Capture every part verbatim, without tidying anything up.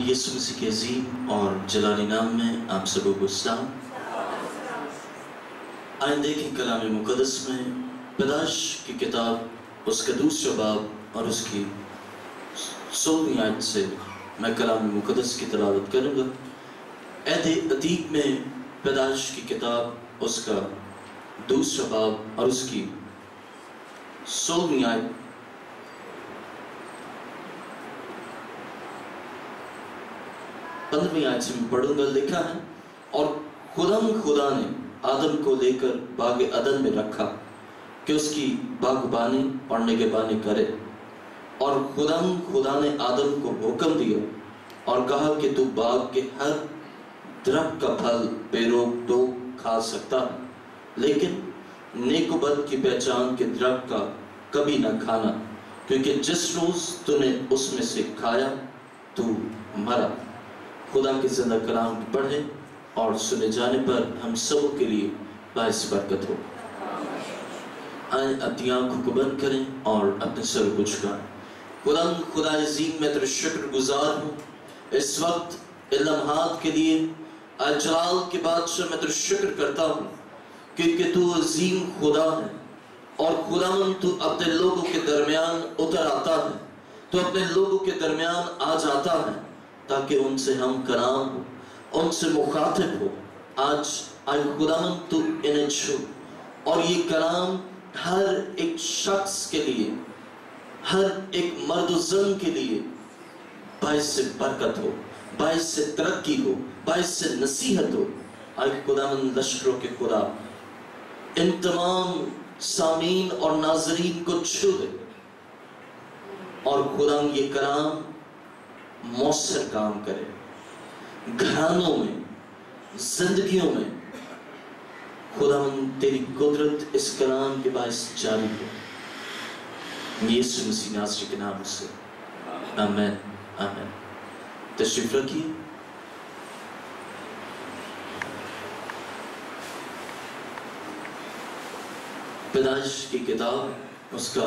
खुदावंद यीशु मसीह के अजीम और जलाली नाम में आप सबों को सलाम। आइए देखें कलाम मुक़द्दस में पैदाइश की किताब उसका दूसरा बाब और उसकी सोलहवीं आयत से मैं कलाम मुक़द्दस की तिलावत करूँगा। अहद अतीक में पैदाइश की किताब उसका दूसरा बाब और उसकी सोलहवीं आयत पंद्रहवीं आयत से मैं पढ़ूंगा। लिखा है, और खुदाम खुदा ने आदम को लेकर बाग अदन में रखा कि उसकी बागबानी और निगहबानी करे। और खुदाम खुदा ने आदम को हुक्म दिया और कहा कि तू बाग के हर दरख्त का फल बेरोक टोक खा सकता है, लेकिन नेक व बद की पहचान के दरख्त का कभी न खाना, क्योंकि जिस रोज तूने उसमें से खाया तू मरा। खुदा के ज़िंदा कलाम पढ़े और सुने जाने पर हम सबों के लिए बाइस बरकत हो। आए अपनी आंखों को बंद करें और अपने सर को झुकाएं। खुदा खुदा अज़ीम, मैं तेरा शुक्रगुजार हूँ इस वक्त इन लम्हात के लिए। अजलाल के बादशाह, मैं तेरा शुक्र करता हूँ क्योंकि तू अज़ीम खुदा है और खुदावन तू अपने लोगों के दरमियान उतर आता है, तू अपने लोगों के दरमियान आ जाता है ताकि उनसे हम कलाम हो, उनसे मुखातिब हो। आज आज खुदावन तू इन्हें छू और ये कलाम हर एक शख्स के लिए, हर एक मर्द ज़न के लिए बाइस से बरकत हो, बाइस से तरक्की हो, बाइस से नसीहत हो। आज खुदावन लश्करों के खुदा इन तमाम सामीन और नाजरीन को छू दे और खुदा ये कलाम मौसर काम करे, घरानों में, जिंदगियों में। खुदावन तेरी कुदरत इस कलाम के बायस जारी हो, यीशु मसीह नासरी के नाम से, आमीन आमीन। तशरीफ रखिए। पैदाइश की किताब उसका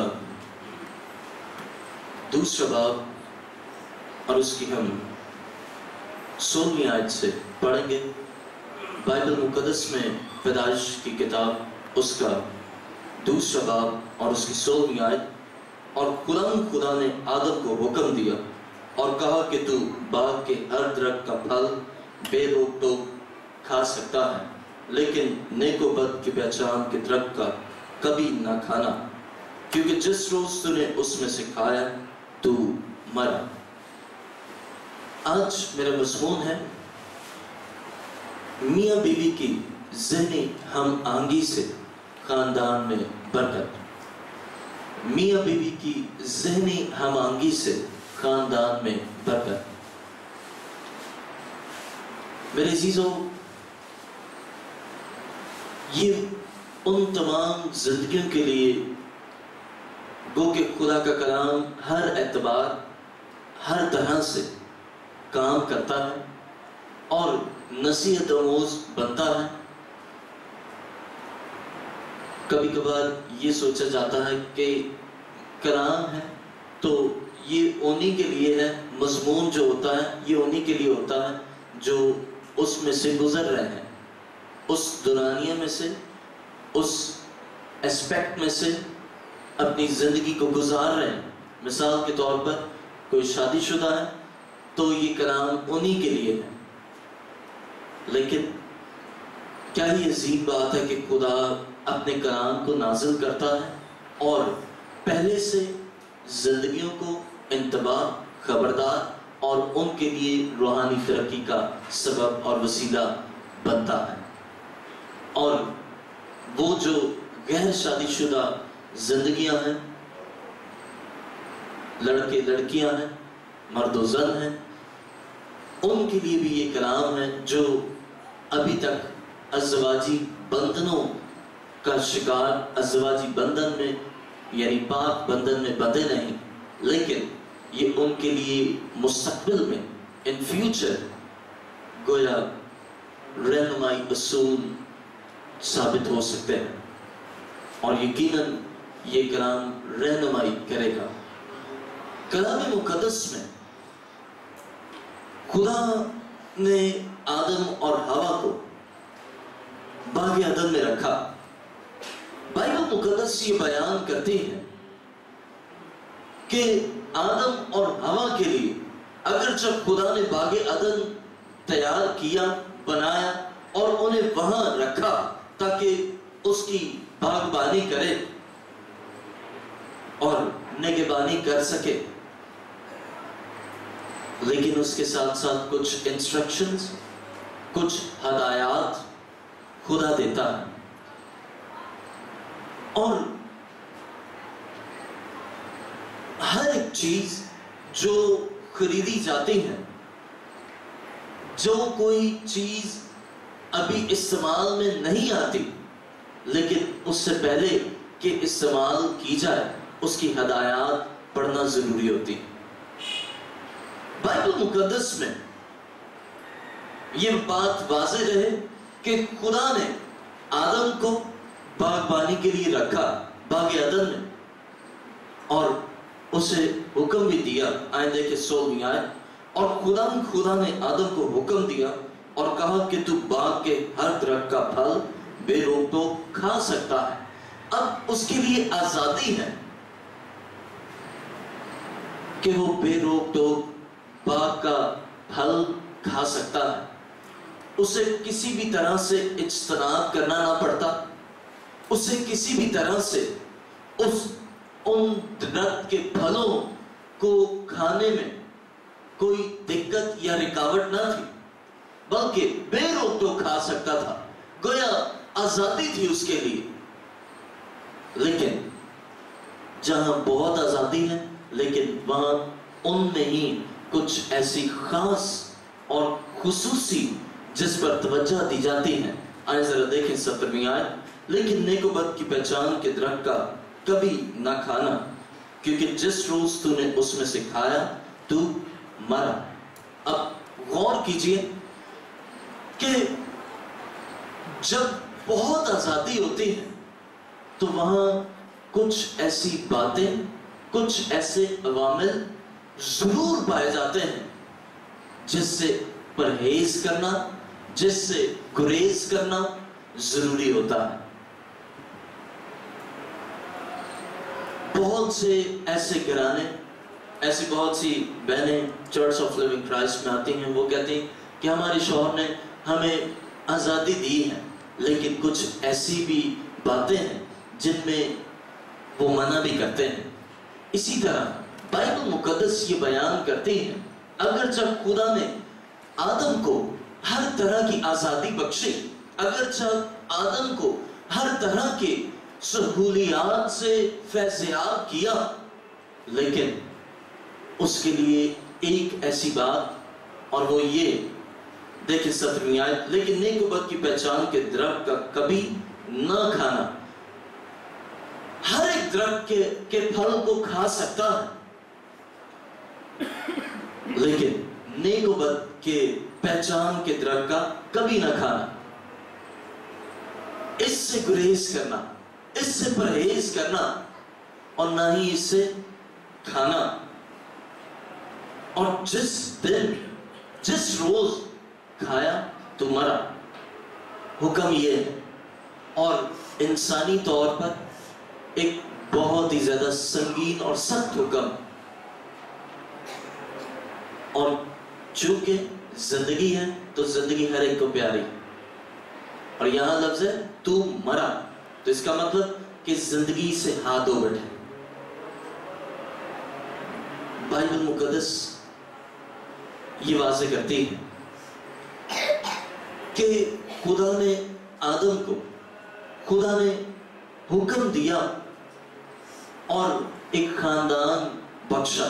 दूसरा बाब और उसकी हम सोलहवीं आयत से पढ़ेंगे। बाइबल मुक़द्दस में पैदाइश की किताब उसका दूसरा बाब और उसकी सोलहवीं आयत। और खुदा खुदा ने आदम को हुक्म दिया और कहा कि तू बाग के हर दरख्त का फल बेरोक टोक खा सकता है, लेकिन नेक व बद की पहचान के दरख्त का कभी ना खाना, क्योंकि जिस रोज तूने उसमें से खाया तू मरा। आज मेरा मज़मून है मियाँ बीवी की ज़हनी हम आंगी से खानदान में बरकत। मियाँ बीवी की ज़हनी हम आंगी से खानदान में बरकत। मेरे अज़ीज़ों, ये उन तमाम जिंदगियों के लिए गो के खुदा का कलाम हर एतबार, हर तरह से काम करता है और नसीहत आमोज़ बनता है। कभी कभार ये सोचा जाता है कि कलाम है तो ये उन्हीं के लिए है, मज़मून जो होता है ये उन्हीं के लिए होता है जो उसमें से गुजर रहे हैं, उस दुरानिया में से, उस एस्पेक्ट में से अपनी ज़िंदगी को गुजार रहे हैं। मिसाल के तौर पर कोई शादीशुदा है तो ये कलाम उन्हीं के लिए है। लेकिन क्या ही अजीब बात है कि खुदा अपने कलाम को नाजिल करता है और पहले से जिंदगियों को इंतबा, खबरदार और उनके लिए रूहानी तरक्की का सबब और वसीला बनता है। और वो जो गैर शादीशुदा जिंदगियां हैं, लड़के लड़कियां हैं, मर्द व ज़न हैं, उनके लिए भी ये कलाम है जो अभी तक अज़वाजी बंधनों का शिकार, अज़वाजी बंधन में यानी पाक बंधन में बंधे नहीं, लेकिन ये उनके लिए मुस्तक़बिल में, इन फ्यूचर, गोया रहनुमाई असूल साबित हो सकते हैं। और यकीनन ये कलाम रहनुमाई करेगा। कलाम मुक़द्दस में خدا نے آدم اور ہوا کو باغ عدن میں رکھا۔ بائبل مقدس یہ بیان کرتی ہے کہ آدم اور ہوا کے لیے اگر جب خدا نے باغ عدن تیار کیا، بنایا اور انہیں وہاں رکھا تاکہ اس کی باغبانی کرے اور نگہبانی کر سکے، لیکن اس کے ساتھ ساتھ کچھ انسٹرکشنز، کچھ ہدایات خدا دیتا ہے، اور ہر ایک چیز جو خریدی جاتی ہے، جو کوئی چیز ابھی استعمال میں نہیں آتی لیکن اس سے پہلے کہ استعمال کی جائے اس کی ہدایات پڑھنا ضروری ہوتی ہے۔ بائبل مقدس میں یہ بات واضح رہے کہ خدا نے آدم کو باغبانی کے لیے رکھا باغ عدن میں، اور اسے حکم بھی دیا، آئندے کے سولہویں آیت، اور خدا خدا نے آدم کو حکم دیا اور کہا کہ تو باغ کے ہر درخت کا پھل بے روک ٹوک کھا سکتا ہے۔ اب اس کے لیے آزادی ہے کہ وہ بے روک ٹوک باغ کا پھل کھا سکتا ہے، اسے کسی بھی طرح سے اجتناب کرنا نہ پڑتا، اسے کسی بھی طرح سے اس ان درخت کے پھلوں کو کھانے میں کوئی دقت یا رکاوٹ نہ تھی، بلکہ بے روک ٹوک کھا سکتا تھا، گویا آزادی تھی اس کے لیے۔ لیکن جہاں بہت آزادی ہے لیکن وہاں ان میں ہی کچھ ایسی خاص اور خصوصی جس پر توجہ دی جاتی ہے۔ آئے ذرا دیکھیں سترویں آیت، لیکن نیک و بد کی پہچان کے درخت کا کبھی نہ کھانا، کیونکہ جس روز تو نے اس میں سے کھایا تو مرا۔ اب غور کیجئے کہ جب بہت آزادی ہوتی ہے تو وہاں کچھ ایسی باتیں، کچھ ایسے عوامل ضرور پائے جاتے ہیں جس سے پرہیز کرنا، جس سے گریز کرنا ضروری ہوتا ہے۔ بہت سے ایسے گھرانے، ایسی بہت سی بہنیں چرچ آف لیونگ کرائسٹ میں آتی ہیں، وہ کہتی ہیں کہ ہمارے شوہر نے ہمیں آزادی دی ہے، لیکن کچھ ایسی بھی باتیں ہیں جن میں وہ منع بھی کرتے ہیں۔ اسی طرح بائبل مقدس یہ بیان کرتی ہے اگر جب خدا نے آدم کو ہر طرح کی آزادی بخشی، اگر جب آدم کو ہر طرح کے سہولیات سے فیضیاب کیا، لیکن اس کے لیے ایک ایسی بات، اور وہ یہ دیکھیں سترویں آیت، لیکن نیک و بد کی پہچان کے درخت کا کبھی نہ کھانا۔ ہر ایک درخت کے, کے پھل کو کھا سکتا ہے، لیکن نیک و بد کے پہچان کے درخت کا کبھی نہ کھانا۔ اس سے گریز کرنا، اس سے پرہیز کرنا، اور نہ ہی اس سے کھانا۔ اور جس دن، جس روز کھایا تو مرا، حکم یہ ہے، اور انسانی طور پر ایک بہت ہی زیادہ سنگین اور سخت حکم، اور چونکہ زندگی ہے تو زندگی ہر ایک کو پیاری، اور یہاں لفظ ہے تو مرا، تو اس کا مطلب کہ زندگی سے ہاتھ دھو بیٹھے۔ بائبل مقدس یہ واضح کرتی ہے کہ خدا نے آدم کو، خدا نے حکم دیا اور ایک خاندان بخشا،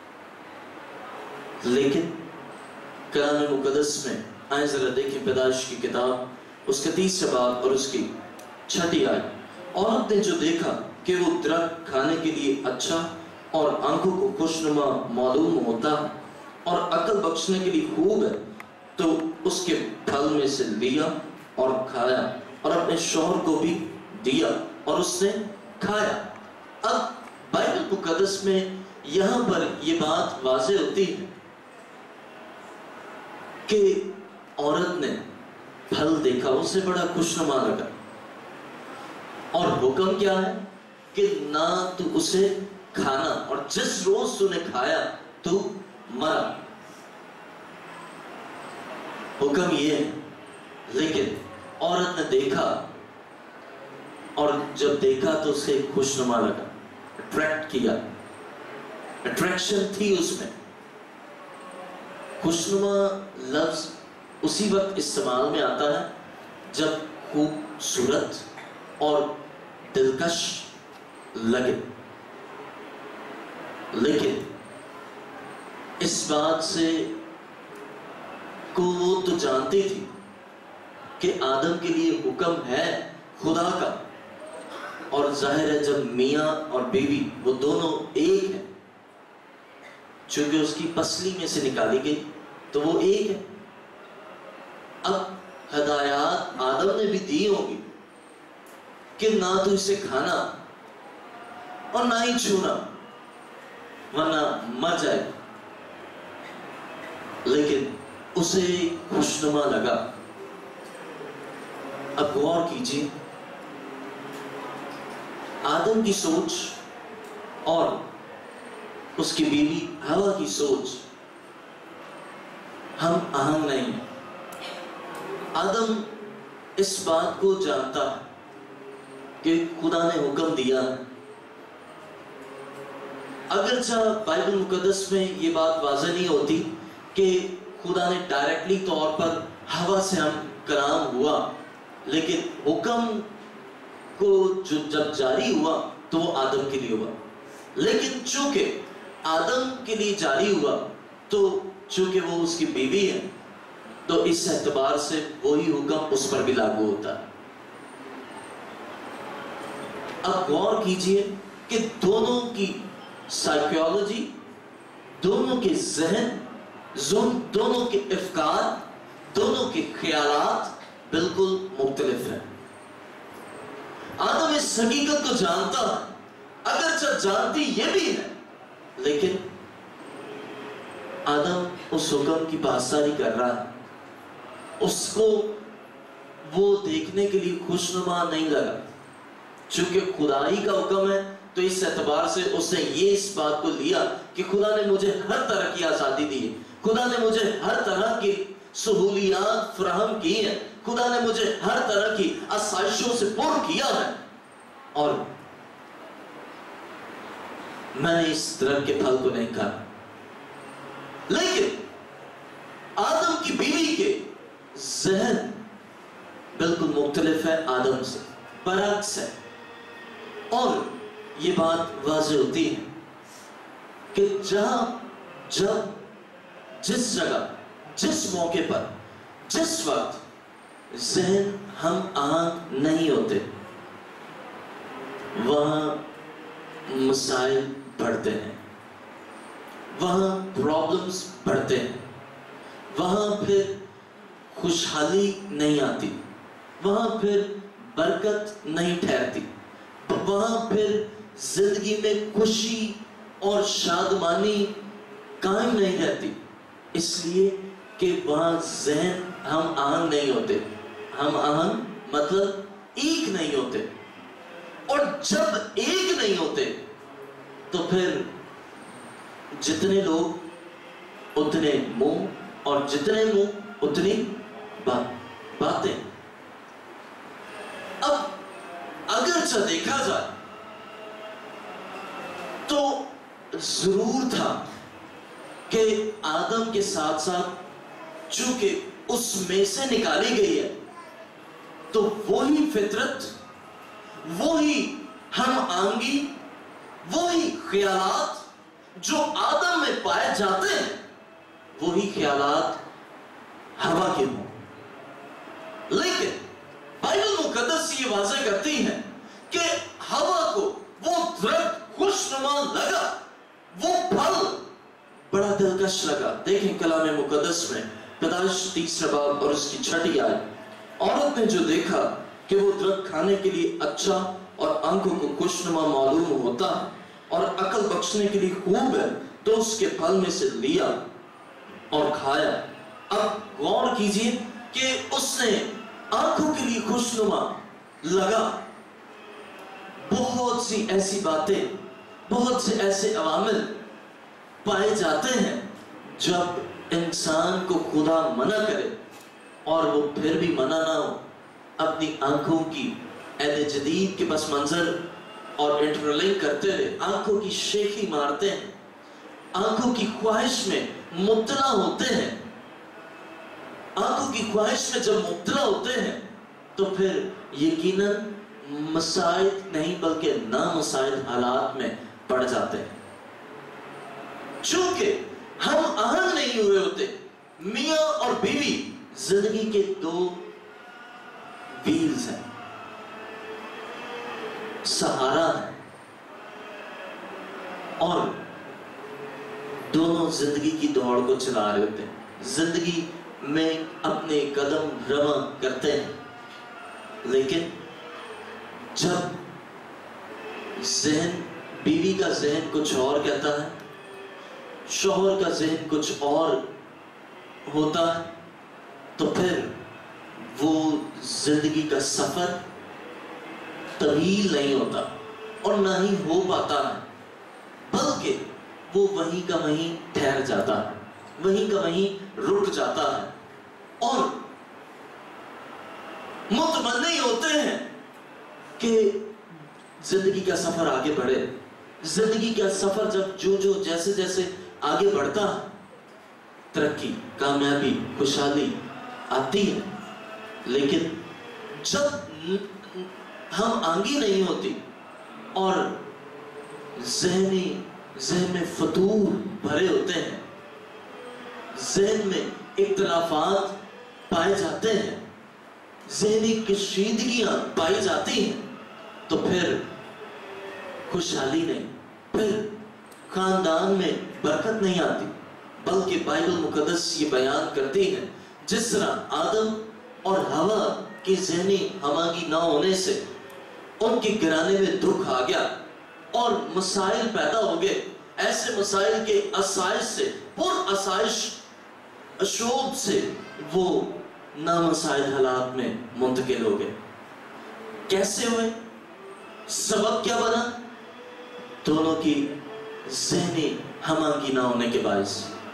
لیکن کلام مقدس میں آئیں ذرا دیکھیں پیدائش کی کتاب اس کے تیسرے باب اور اس کی چھٹی آیت، عورت نے جو دیکھا کہ وہ درخت کھانے کے لیے اچھا اور آنکھوں کو خوشنما معلوم ہوتا ہے اور عقل بخشنے کے لیے خوب ہے، تو اس کے پھل میں سے لیا اور کھایا اور اپنے شوہر کو بھی دیا اور اس نے کھایا۔ اب بائبل مقدس میں یہاں پر یہ بات واضح ہوتی ہے کہ عورت نے پھل دیکھا، اسے بڑا خوشنما لگا، اور حکم کیا ہے کہ نہ تو اسے کھانا، اور جس روز تو نے کھایا تو مرا، حکم یہ ہے۔ لیکن عورت نے دیکھا، اور جب دیکھا تو اسے خوشنما لگا، اٹریکٹ کیا، اٹریکشن تھی اس میں۔ خوشنما لفظ اسی وقت استعمال میں آتا ہے جب خوبصورت اور دلکش لگے، لیکن اس بات سے کو وہ تو جانتی تھی کہ آدم کے لیے حکم ہے خدا کا، اور ظاہر ہے جب میاں اور بیوی وہ دونوں ایک ہیں، چونکہ اس کی پسلی میں سے نکالی گئی تو وہ ایک ہے۔ اب ہدایات آدم نے بھی دی ہوگی کہ نہ تو اسے کھانا اور نہ ہی چھونا ورنہ مر جائے، لیکن اسے خوشنما لگا۔ اب غور کیجیے، آدم کی سوچ اور اس کی بیوی ہوا کی سوچ ہم آہنگ نہیں ہیں۔ آدم اس بات کو جانتا ہے کہ خدا نے حکم دیا ہے، اگرچہ بائبل مقدس میں یہ بات واضح نہیں ہوتی کہ خدا نے ڈائریکٹلی طور پر ہوا سے ہم کلام ہوا، لیکن حکم کو جو جب جاری ہوا تو وہ آدم کے لیے ہوا، لیکن چونکہ آدم کے لیے جاری ہوا تو چونکہ وہ اس کی بیوی ہے تو اس اعتبار سے وہی حکم اس پر بھی لاگو ہوتا ہے۔ اب غور کیجئے کہ دونوں کی سائیکالوجی، دونوں کے ذہن، دونوں کے افکار، دونوں کے خیالات بالکل مختلف ہیں۔ آدم اس حقیقت کو جانتا ہے، اگرچہ جانتی یہ بھی ہے، لیکن آدم اس حکم کی پاسداری کر رہا ہے، اس کو وہ دیکھنے کے لیے خوشنما نہیں لگا، چونکہ خدائی کا حکم ہے تو اس اعتبار سے اس نے یہ اس بات کو لیا کہ خدا نے مجھے ہر طرح کی آزادی دی ہے، خدا نے مجھے ہر طرح کی سہولیات فراہم کی ہیں، خدا نے مجھے ہر طرح کی آسائشوں سے پر کیا ہے، اور میں نے اس درخت کے پھل کو نہیں کھایا۔ لیکن آدم کی بیوی کے ذہن بالکل مختلف ہے آدم سے، برعکس ہے، اور یہ بات واضح ہوتی ہے کہ جہاں جب جس جگہ جس موقع پر جس وقت ذہن ہم آہنگ نہیں ہوتے وہاں مسائل بڑھتے ہیں، وہاں پرابلمز بڑھتے ہیں، وہاں پھر خوشحالی نہیں آتی، وہاں پھر برکت نہیں ٹھہرتی، وہاں پھر زندگی میں خوشی اور شادمانی قائم نہیں رہتی، اس لیے کہ وہاں ذہن ہم آہنگ نہیں ہوتے۔ ہم آہنگ مطلب ایک نہیں ہوتے، اور جب ایک نہیں ہوتے تو پھر جتنے لوگ اتنے منہ، اور جتنے منہ اتنی بات باتیں۔ اب اگرچہ دیکھا جائے تو ضرور تھا کہ آدم کے ساتھ ساتھ چونکہ اس میں سے نکالی گئی ہے تو وہی فطرت، وہی ہم آہنگی، وہی خیالات جو آدم میں پائے جاتے ہیں وہی خیالات ہوا کے ہوں۔ لیکن بائبل مقدس یہ واضح کرتی ہے کہ ہوا کو وہ درخت خوشنما لگا، وہ پھل بڑا دلکش لگا۔ دیکھیں کلام مقدس میں پیدائش تیسرا باب اور اس کی چھٹی آیت، عورت نے جو دیکھا کہ وہ درخت کھانے کے لیے اچھا اور آنکھوں کو خوشنما معلوم ہوتا ہے اور عقل بخشنے کے لیے خوب ہے، تو اس کے پھل میں سے لیا اور کھایا اب غور کیجئے کہ اس نے آنکھوں کے لیے خوشنما لگا بہت سی ایسی باتیں، بہت سے ایسے عوامل پائے جاتے ہیں جب انسان کو خدا منع کرے اور وہ پھر بھی منع نہ ہو، اپنی آنکھوں کی عہد جدید کے پس منظر اور انٹرلنک کرتے ہوئے آنکھوں کی شیخی مارتے ہیں، آنکھوں کی خواہش میں مبتلا ہوتے ہیں۔ آنکھوں کی خواہش میں جب مبتلا ہوتے ہیں تو پھر یقیناً مسائل نہیں بلکہ نامسائل حالات میں پڑ جاتے ہیں، چونکہ ہم اہل نہیں ہوئے ہوتے۔ میاں اور بیوی زندگی کے دو ویلز ہیں، سہارا ہے، اور دونوں زندگی کی دوڑ کو چلا رہے ہوتے ہیں، زندگی میں اپنے قدم رواں کرتے ہیں، لیکن جب ذہن بیوی کا ذہن کچھ اور کہتا ہے، شوہر کا ذہن کچھ اور ہوتا ہے، تو پھر وہ زندگی کا سفر طویل نہیں ہوتا اور نہ ہی ہو پاتا ہے، بلکہ وہ وہیں کا وہیں ٹھہر جاتا ہے، وہیں کا وہیں رک جاتا ہے، اور متمنی ہوتے ہیں کہ زندگی کا سفر آگے بڑھے۔ زندگی کا سفر جب جو جو جیسے جیسے آگے بڑھتا ہے، ترقی، کامیابی، خوشحالی آتی ہے، لیکن جب ہم آنگی نہیں ہوتی اور ذہنی ذہن میں فتور بھرے ہوتے ہیں، ذہن میں اختلافات پائے جاتے ہیں، ذہنی کشیدگیاں پائی جاتی ہیں، تو پھر خوشحالی نہیں، پھر خاندان میں برکت نہیں آتی، بلکہ بائبل مقدس یہ بیان کرتی ہے جس طرح آدم اور حوا کی ذہنی ہمانگی نہ ہونے سے ان کے گھرانے میں دکھ آ گیا اور مسائل پیدا ہو گئے، ایسے مسائل کے آسائش سے، پر آسائش اشوب سے وہ نامسائل حالات میں منتقل ہو گئے۔ کیسے ہوئے؟ سبب کیا بنا؟ دونوں کی ذہنی ہمانگی نہ ہونے کے باعث۔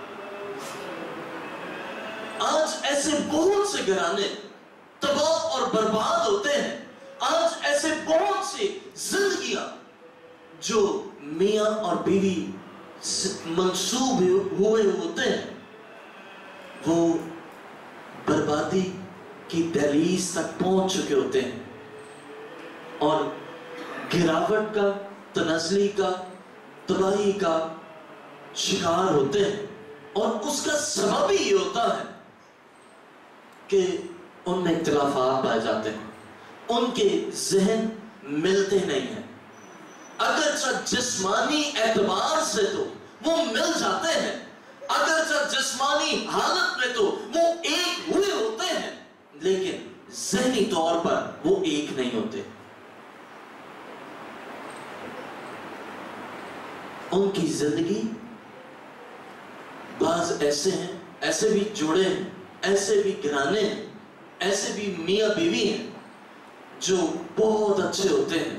آج ایسے بہت سے گھرانے تباہ اور برباد ہوتے ہیں، آج ایسے بہت سی زندگیاں جو میاں اور بیوی منسوب ہوئے ہوتے ہیں، وہ بربادی کی دہلیز تک پہنچ چکے ہوتے ہیں اور گراوٹ کا، تنزلی کا، تباہی کا شکار ہوتے ہیں، اور اس کا سبب ہی یہ ہوتا ہے کہ ان میں اختلافات پائے جاتے ہیں، ان کے ذہن ملتے نہیں ہیں، اگرچہ جسمانی اعتبار سے تو وہ مل جاتے ہیں، اگرچہ جسمانی حالت میں تو وہ ایک ہوئے ہوتے ہیں، لیکن ذہنی طور پر وہ ایک نہیں ہوتے۔ ان کی زندگی بعض ایسے ہیں، ایسے بھی جوڑے ہیں، ایسے بھی گھرانے ہیں، ایسے بھی میاں بیوی ہیں جو بہت اچھے ہوتے ہیں،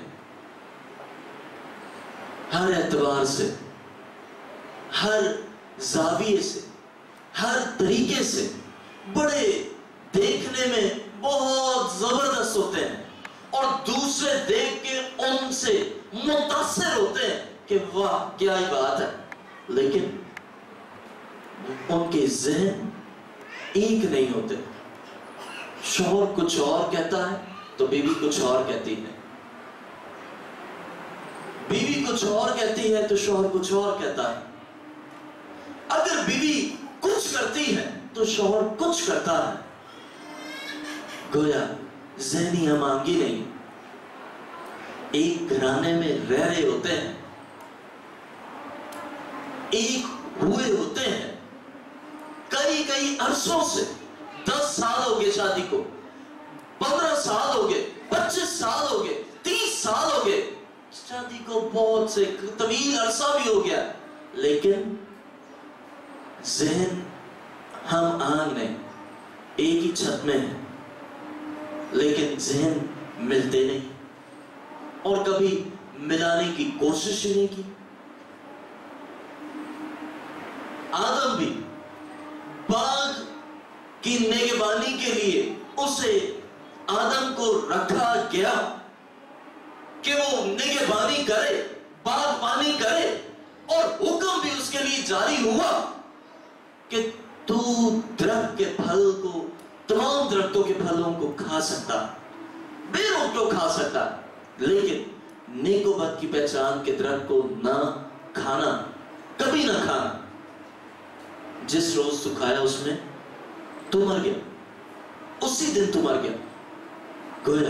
ہر اعتبار سے، ہر زاویے سے، ہر طریقے سے بڑے دیکھنے میں بہت زبردست ہوتے ہیں، اور دوسرے دیکھ کے ان سے متاثر ہوتے ہیں کہ واہ کیا ہی بات ہے، لیکن ان کے ذہن ایک نہیں ہوتے۔ شوہر کچھ اور کہتا ہے تو بیوی کچھ اور کہتی ہے، بیوی کچھ اور کہتی ہے تو شوہر کچھ اور کہتا ہے، اگر بیوی کچھ کرتی ہے تو شوہر کچھ کرتا ہے، گویا ذہنی ہمانگی نہیں، ایک گھرانے میں رہ رہے ہوتے ہیں، ایک ہوئے ہوتے ہیں، کئی کئی عرصوں سے، دس سال ہو گئے شادی کو، پندرہ سال ہو گئے، پچیس سال ہو گئے، تیس سال ہو گئے، شادی کو بہت سے طویل عرصہ بھی ہو گیا، لیکن ذہن ہم آنگنے ایک ہی چھت میں ہیں لیکن ذہن ملتے نہیں اور کبھی ملانے کی کوشش نہیں کی۔ آدم بھی باغ کی نگہبانی کے لیے اسے آدم کو رکھا گیا کہ وہ نگہبانی کرے، باغبانی کرے، اور حکم بھی اس کے لیے جاری ہوا کہ تو درخت کے پھل کو، تمام درختوں کے پھلوں کو کھا سکتا، بے روک تو کھا سکتا، لیکن نیک و بد کی پہچان کے درخت کو نہ کھانا، کبھی نہ کھانا۔ جس روز تو کھایا اس میں تو مر گیا، اسی دن تو مر گیا۔ گویا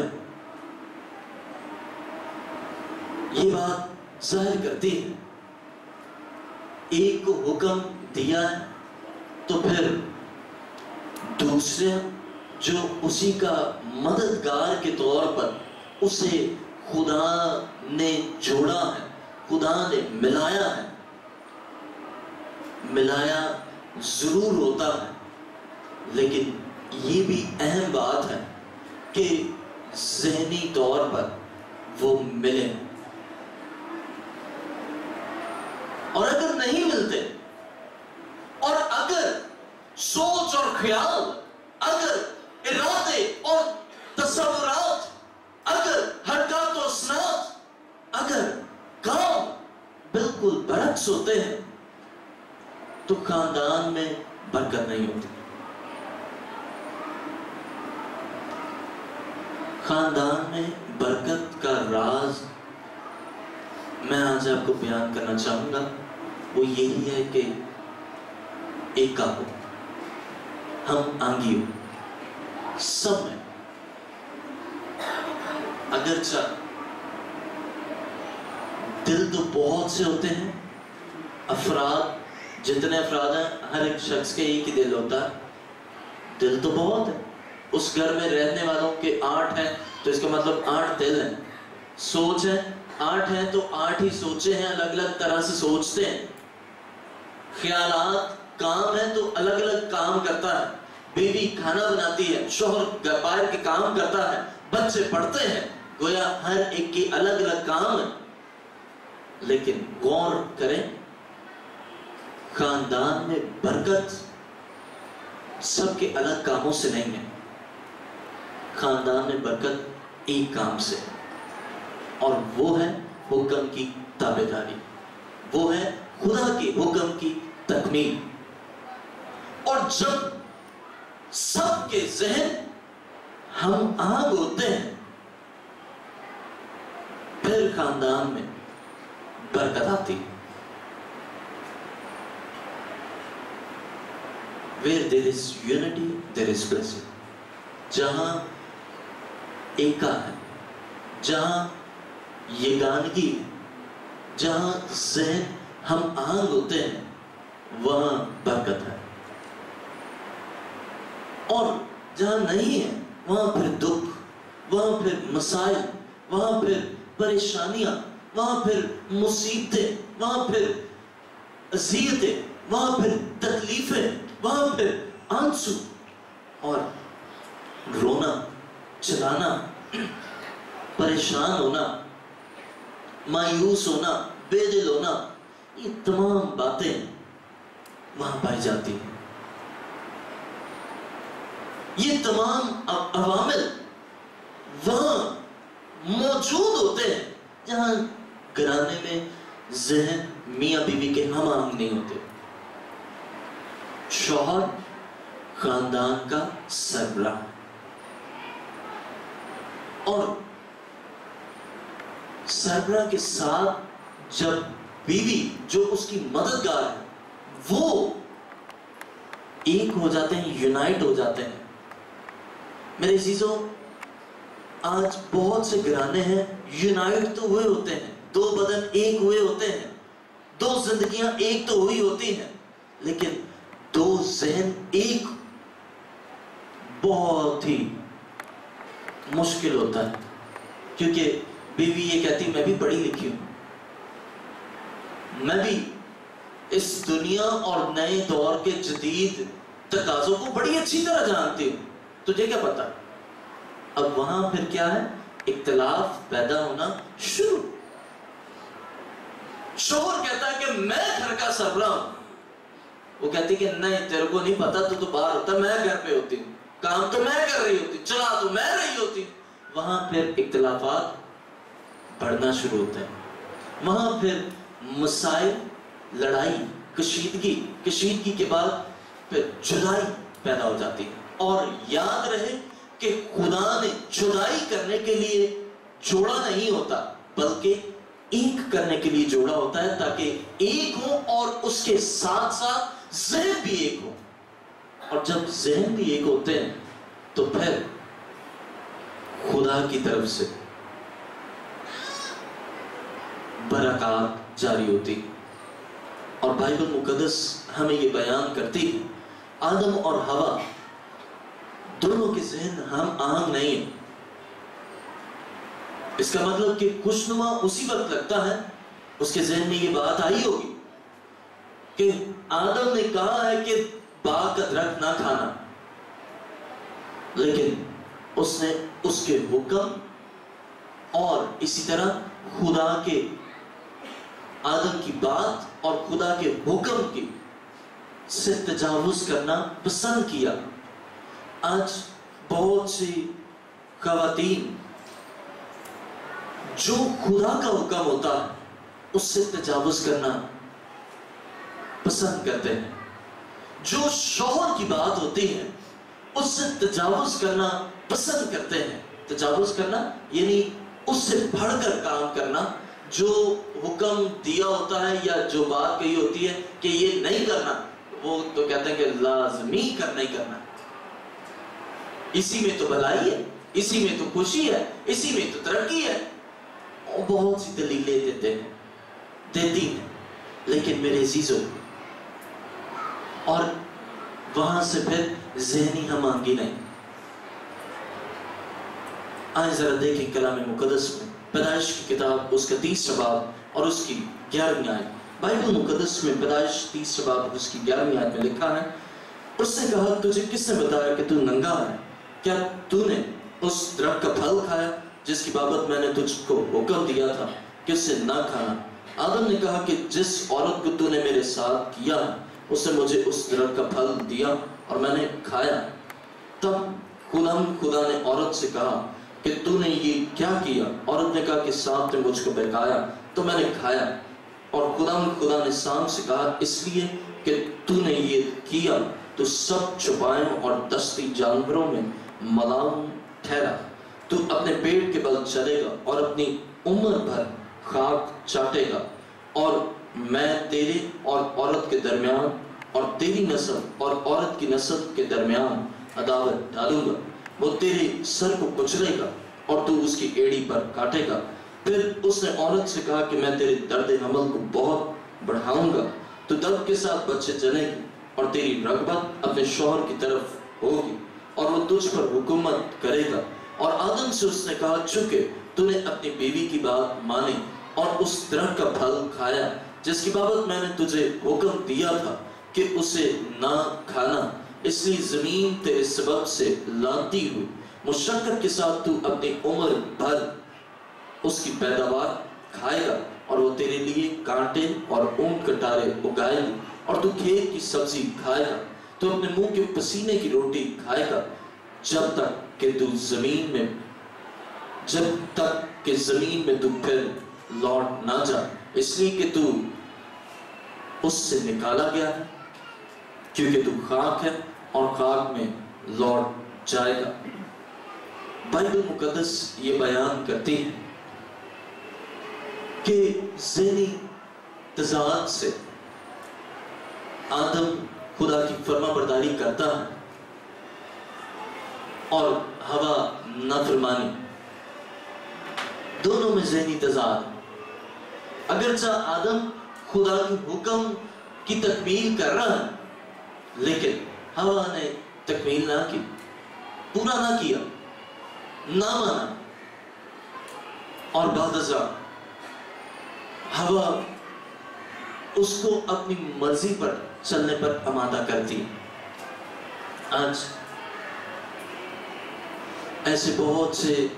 یہ بات ظاہر کرتی ہے ایک کو حکم دیا ہے تو پھر دوسرے جو اسی کا مددگار کے طور پر اسے خدا نے جوڑا ہے، خدا نے ملایا ہے، ملایا ضرور ہوتا ہے، لیکن یہ بھی اہم بات ہے کہ ذہنی طور پر وہ ملے، اور اگر نہیں ملتے، اور اگر سوچ اور خیال، اگر ارادے اور تصورات، اگر حرکات و اسناد، اگر کام بالکل برعکس ہوتے ہیں تو خاندان میں برکت نہیں ہوتی۔ خاندان میں برکت کا راز میں آج آپ کو بیان کرنا چاہوں گا، وہ یہی ہے کہ ایک کا ہو، ہم آنگی ہو، سب میں، اگرچہ دل تو بہت سے ہوتے ہیں، افراد جتنے افراد ہیں ہر ایک شخص کے ایک ہی دل ہوتا ہے، دل تو بہت ہے، اس گھر میں رہنے والوں کے آٹھ ہیں تو اس کا مطلب آٹھ دل ہیں، سوچ ہے آٹھ ہیں تو آٹھ ہی سوچے ہیں، الگ الگ طرح سے سوچتے ہیں، خیالات، کام ہے تو الگ الگ کام کرتا ہے، بیوی کھانا بناتی ہے، شوہر باہر کے کام کرتا ہے، بچے پڑھتے ہیں، گویا ہر ایک کی الگ الگ کام ہے، لیکن غور کریں خاندان میں برکت سب کے الگ کاموں سے نہیں ہے، خاندان میں برکت ایک کام سے، اور وہ ہے حکم کی تابعداری، وہ ہے خدا کے حکم کی تکمیل۔ اور جب سب کے ذہن ہم آگ ہوتے ہیں پھر خاندان میں برکت آتی ہے۔ Where there is unity, there is blessing. جہاں ایکا ہے، جہاں یگانگی ہے، جہاں ذہن ہم آہنگ ہوتے ہیں وہاں برکت ہے، اور جہاں نہیں ہے وہاں پھر دکھ، وہاں پھر مسائل، وہاں پھر پریشانیاں، وہاں پھر مصیبتیں، وہاں پھر اذیتیں، وہاں پھر تکلیفیں، وہاں پھر آنسو اور رونا چلانا، پریشان ہونا، مایوس ہونا، بے دل ہونا، یہ تمام باتیں وہاں پائی جاتی ہیں۔ یہ تمام عوامل وہاں موجود ہوتے ہیں جہاں گھرانے میں ذہن میاں بیوی کے ہم آہنگ نہیں ہوتے۔ شوہر خاندان کا سربراہ، اور سربراہ کے ساتھ جب بیوی جو اس کی مددگار ہے وہ ایک ہو جاتے ہیں، یونائٹ ہو جاتے ہیں۔ میرے عزیزوں، آج بہت سے گھرانے ہیں یونائٹ تو ہوئے ہوتے ہیں، دو بدن ایک ہوئے ہوتے ہیں، دو زندگیاں ایک تو ہوئی ہوتی ہیں، لیکن دو ذہن ایک بہت ہی مشکل ہوتا ہے، کیونکہ بیوی یہ کہتی میں بھی پڑھی لکھی ہوں، میں بھی اس دنیا اور نئے دور کے جدید تقاضوں کو بڑی اچھی طرح جانتی ہوں، تجھے کیا پتا؟ اب وہاں پھر کیا ہے؟ اختلاف پیدا ہونا شروع۔ شوہر کہتا ہے کہ میں گھر کا سربراہ ہوں، وہ کہتی کہ نہیں تیرے کو نہیں پتا، تو تو باہر ہوتا، میں گھر پہ ہوتی ہوں، کام تو میں کر رہی ہوتی، چلا تو میں رہی ہوتی۔ وہاں پھر اختلافات بڑھنا شروع ہوتے ہیں، وہاں پھر مسائل، لڑائی، کشیدگی، کشیدگی کے بعد پھر جدائی پیدا ہو جاتی ہے۔ اور یاد رہے کہ خدا نے جدائی کرنے کے لیے جوڑا نہیں ہوتا، بلکہ ایک کرنے کے لیے جوڑا ہوتا ہے، تاکہ ایک ہو اور اس کے ساتھ ساتھ ذہن بھی ایک ہو۔ اور جب ذہن بھی ایک ہوتے ہیں تو پھر خدا کی طرف سے برکات جاری ہوتی۔ اور بائبل مقدس ہمیں یہ بیان کرتی ہے، آدم اور حوا دونوں کے ذہن ہم آہنگ نہیں ہیں۔ اس کا مطلب کہ خوشنما اسی وقت لگتا ہے، اس کے ذہن میں یہ بات آئی ہوگی کہ آدم نے کہا ہے کہ باغ کا درخت نہ کھانا، لیکن اس نے اس کے حکم اور اسی طرح خدا کے آدم کی بات اور خدا کے حکم کی سے تجاوز کرنا پسند کیا۔ آج بہت سی خواتین جو خدا کا حکم ہوتا ہے اس سے تجاوز کرنا پسند کرتے ہیں، جو شوہر کی بات ہوتی ہے اس سے تجاوز کرنا پسند کرتے ہیں۔ تجاوز کرنا یعنی اس سے بڑھ کر کام کرنا، جو حکم دیا ہوتا ہے یا جو بات کہی ہوتی ہے کہ یہ نہیں کرنا، وہ تو کہتے ہیں کہ لازمی کرنا ہی کرنا۔ اسی میں تو بھلائی ہے، اسی میں تو خوشی ہے، اسی میں تو ترقی ہے۔ اور بہت سی دلیلیں دیتے ہیں دیتی ہیں، لیکن میرے عزیزوں، اور وہاں سے پھر ذہنی ہم آہنگی نہیں۔ آئیں ذرا دیکھیں کلام مقدس میں پیدائش کی کتاب اس کا تیسرا باب اور اس کی گیارہویں آیت۔ بائبل مقدس میں پیدائش تیسرا باب اس کی گیارہویں آیت میں لکھا ہے، اس نے کہا تجھے کس نے بتایا کہ تو ننگا ہے؟ کیا تو نے اس درخت کا پھل کھایا جس کی بابت میں نے تجھ کو حکم دیا تھا کہ اسے نہ کھانا؟ آدم نے کہا کہ جس عورت کو تو نے میرے ساتھ کیا اس نے مجھے اس درخت کا پھل دیا اور میں نے کھایا۔ تب خدا خدا نے عورت سے کہا کہ تو نے یہ کیا کیا؟ عورت نے کہا کہ سانپ نے مجھ کو بہکایا تو میں نے کھایا۔ اور خدا خدا نے سانپ سے کہا اس لیے کہ تو نے یہ کیا تو سب چھپائیوں اور دستی جانوروں میں ملام ٹھہرا، تو اپنے پیٹ کے بل چلے گا اور اپنی عمر بھر خاک چاٹے گا، اور میں تیرے اور عورت کے درمیان اور تیری نسل اور عورت کی نسل کے درمیان عداوت ڈالوں گا، وہ تیرے سر کو کچلے گا اور تو اس کی ایڑی پر کاٹے گا۔ پھر اس نے عورت سے کہا کہ میں تیرے درد حمل کو بہت بڑھاؤں گا، تو درد کے ساتھ بچے جنے گی اور تیری رغبت اپنے شوہر کی طرف ہوگی اور وہ تجھ پر حکومت کرے گا۔ اور آدم سے اس نے کہا چونکہ تو نے اپنی بیوی کی بات مانی اور اس درخت کا پھل کھایا جس کی بابت میں نے تجھے حکم دیا تھا کہ اسے نہ کھانا، اس لیے زمین تیرے سبب سے لانتی ہوئی، مشقت کے ساتھ تو اپنی عمر بھر اس کی پیداوار کھائے گا، اور وہ تیرے لیے کانٹے اور اونٹ کٹارے اگائے گی، اور تو کھیت کی سبزی کھائے گا، تو اپنے منہ کے پسینے کی روٹی کھائے گا، جب تک کہ تو زمین میں جب تک کہ زمین میں تو پھر لوٹ نہ جا، اس لیے کہ تو اس سے نکالا گیا ہے، کیونکہ تو خاک ہے اور خاک میں لوٹ جائے گا۔ بائبل مقدس یہ بیان کرتی ہے کہ ذہنی تضاد سے آدم خدا کی فرما برداری کرتا ہے اور حوا نافرمانی، دونوں میں ذہنی تضاد۔ اگرچہ آدم خدا کے حکم کی تکمیل کر رہا ہے، لیکن حوا نے تکمیل نہ کی، پورا نہ کیا، نہ مانا، اور بعد ازاں حوا اس کو اپنی مرضی پر چلنے پر آمادہ کرتی۔ آج ایسے بہت سے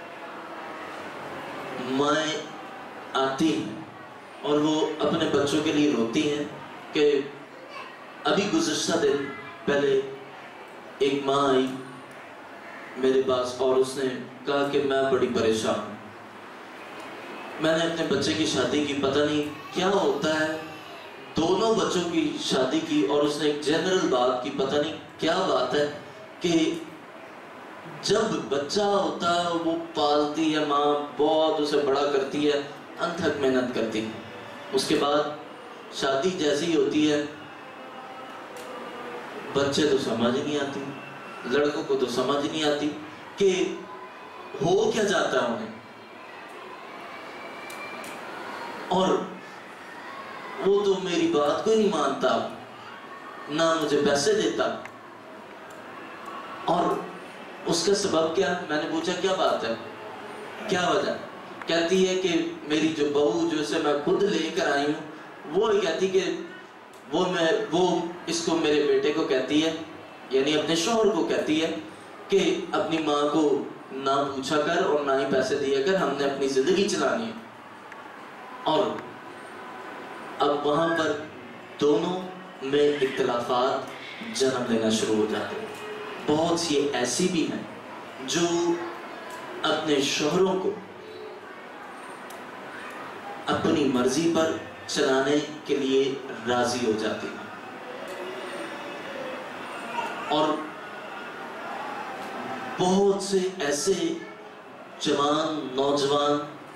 مائیں آتی ہیں اور وہ اپنے بچوں کے لیے روتی ہیں کہ ابھی گزشتہ دن پہلے ایک ماں آئی میرے پاس اور اس نے کہا کہ میں بڑی پریشان ہوں، میں نے اپنے بچے کی شادی کی، پتہ نہیں کیا ہوتا ہے، دونوں بچوں کی شادی کی، اور اس نے ایک جنرل بات کی، پتہ نہیں کیا بات ہے کہ جب بچہ ہوتا ہے وہ پالتی ہے ماں، بہت اسے بڑا کرتی ہے، انتھک محنت کرتی ہے، اس کے بعد شادی جیسی ہوتی ہے بچے تو سمجھ نہیں آتی، لڑکوں کو تو سمجھ نہیں آتی کہ ہو کیا جاتا ہے انہیں، اور وہ تو میری بات کو ہی نہیں مانتا، نہ مجھے پیسے دیتا، اور اس کا سبب کیا؟ میں نے پوچھا کیا بات ہے، کیا وجہ؟ کہتی ہے کہ میری جو بہو جو اسے میں خود لے کر آئی ہوں، وہ کہتی کہ وہ میں وہ اس کو میرے بیٹے کو کہتی ہے، یعنی اپنے شوہر کو کہتی ہے کہ اپنی ماں کو نہ پوچھا کر اور نہ ہی پیسے دیا کر، ہم نے اپنی زندگی چلانی ہے، اور اب وہاں پر دونوں میں اختلافات جنم لینا شروع ہو جاتے ہیں۔ بہت سی ایسی بھی ہیں جو اپنے شوہروں کو اپنی مرضی پر چلانے کے لیے راضی ہو جاتی ہیں، اور بہت سے ایسے جوان نوجوان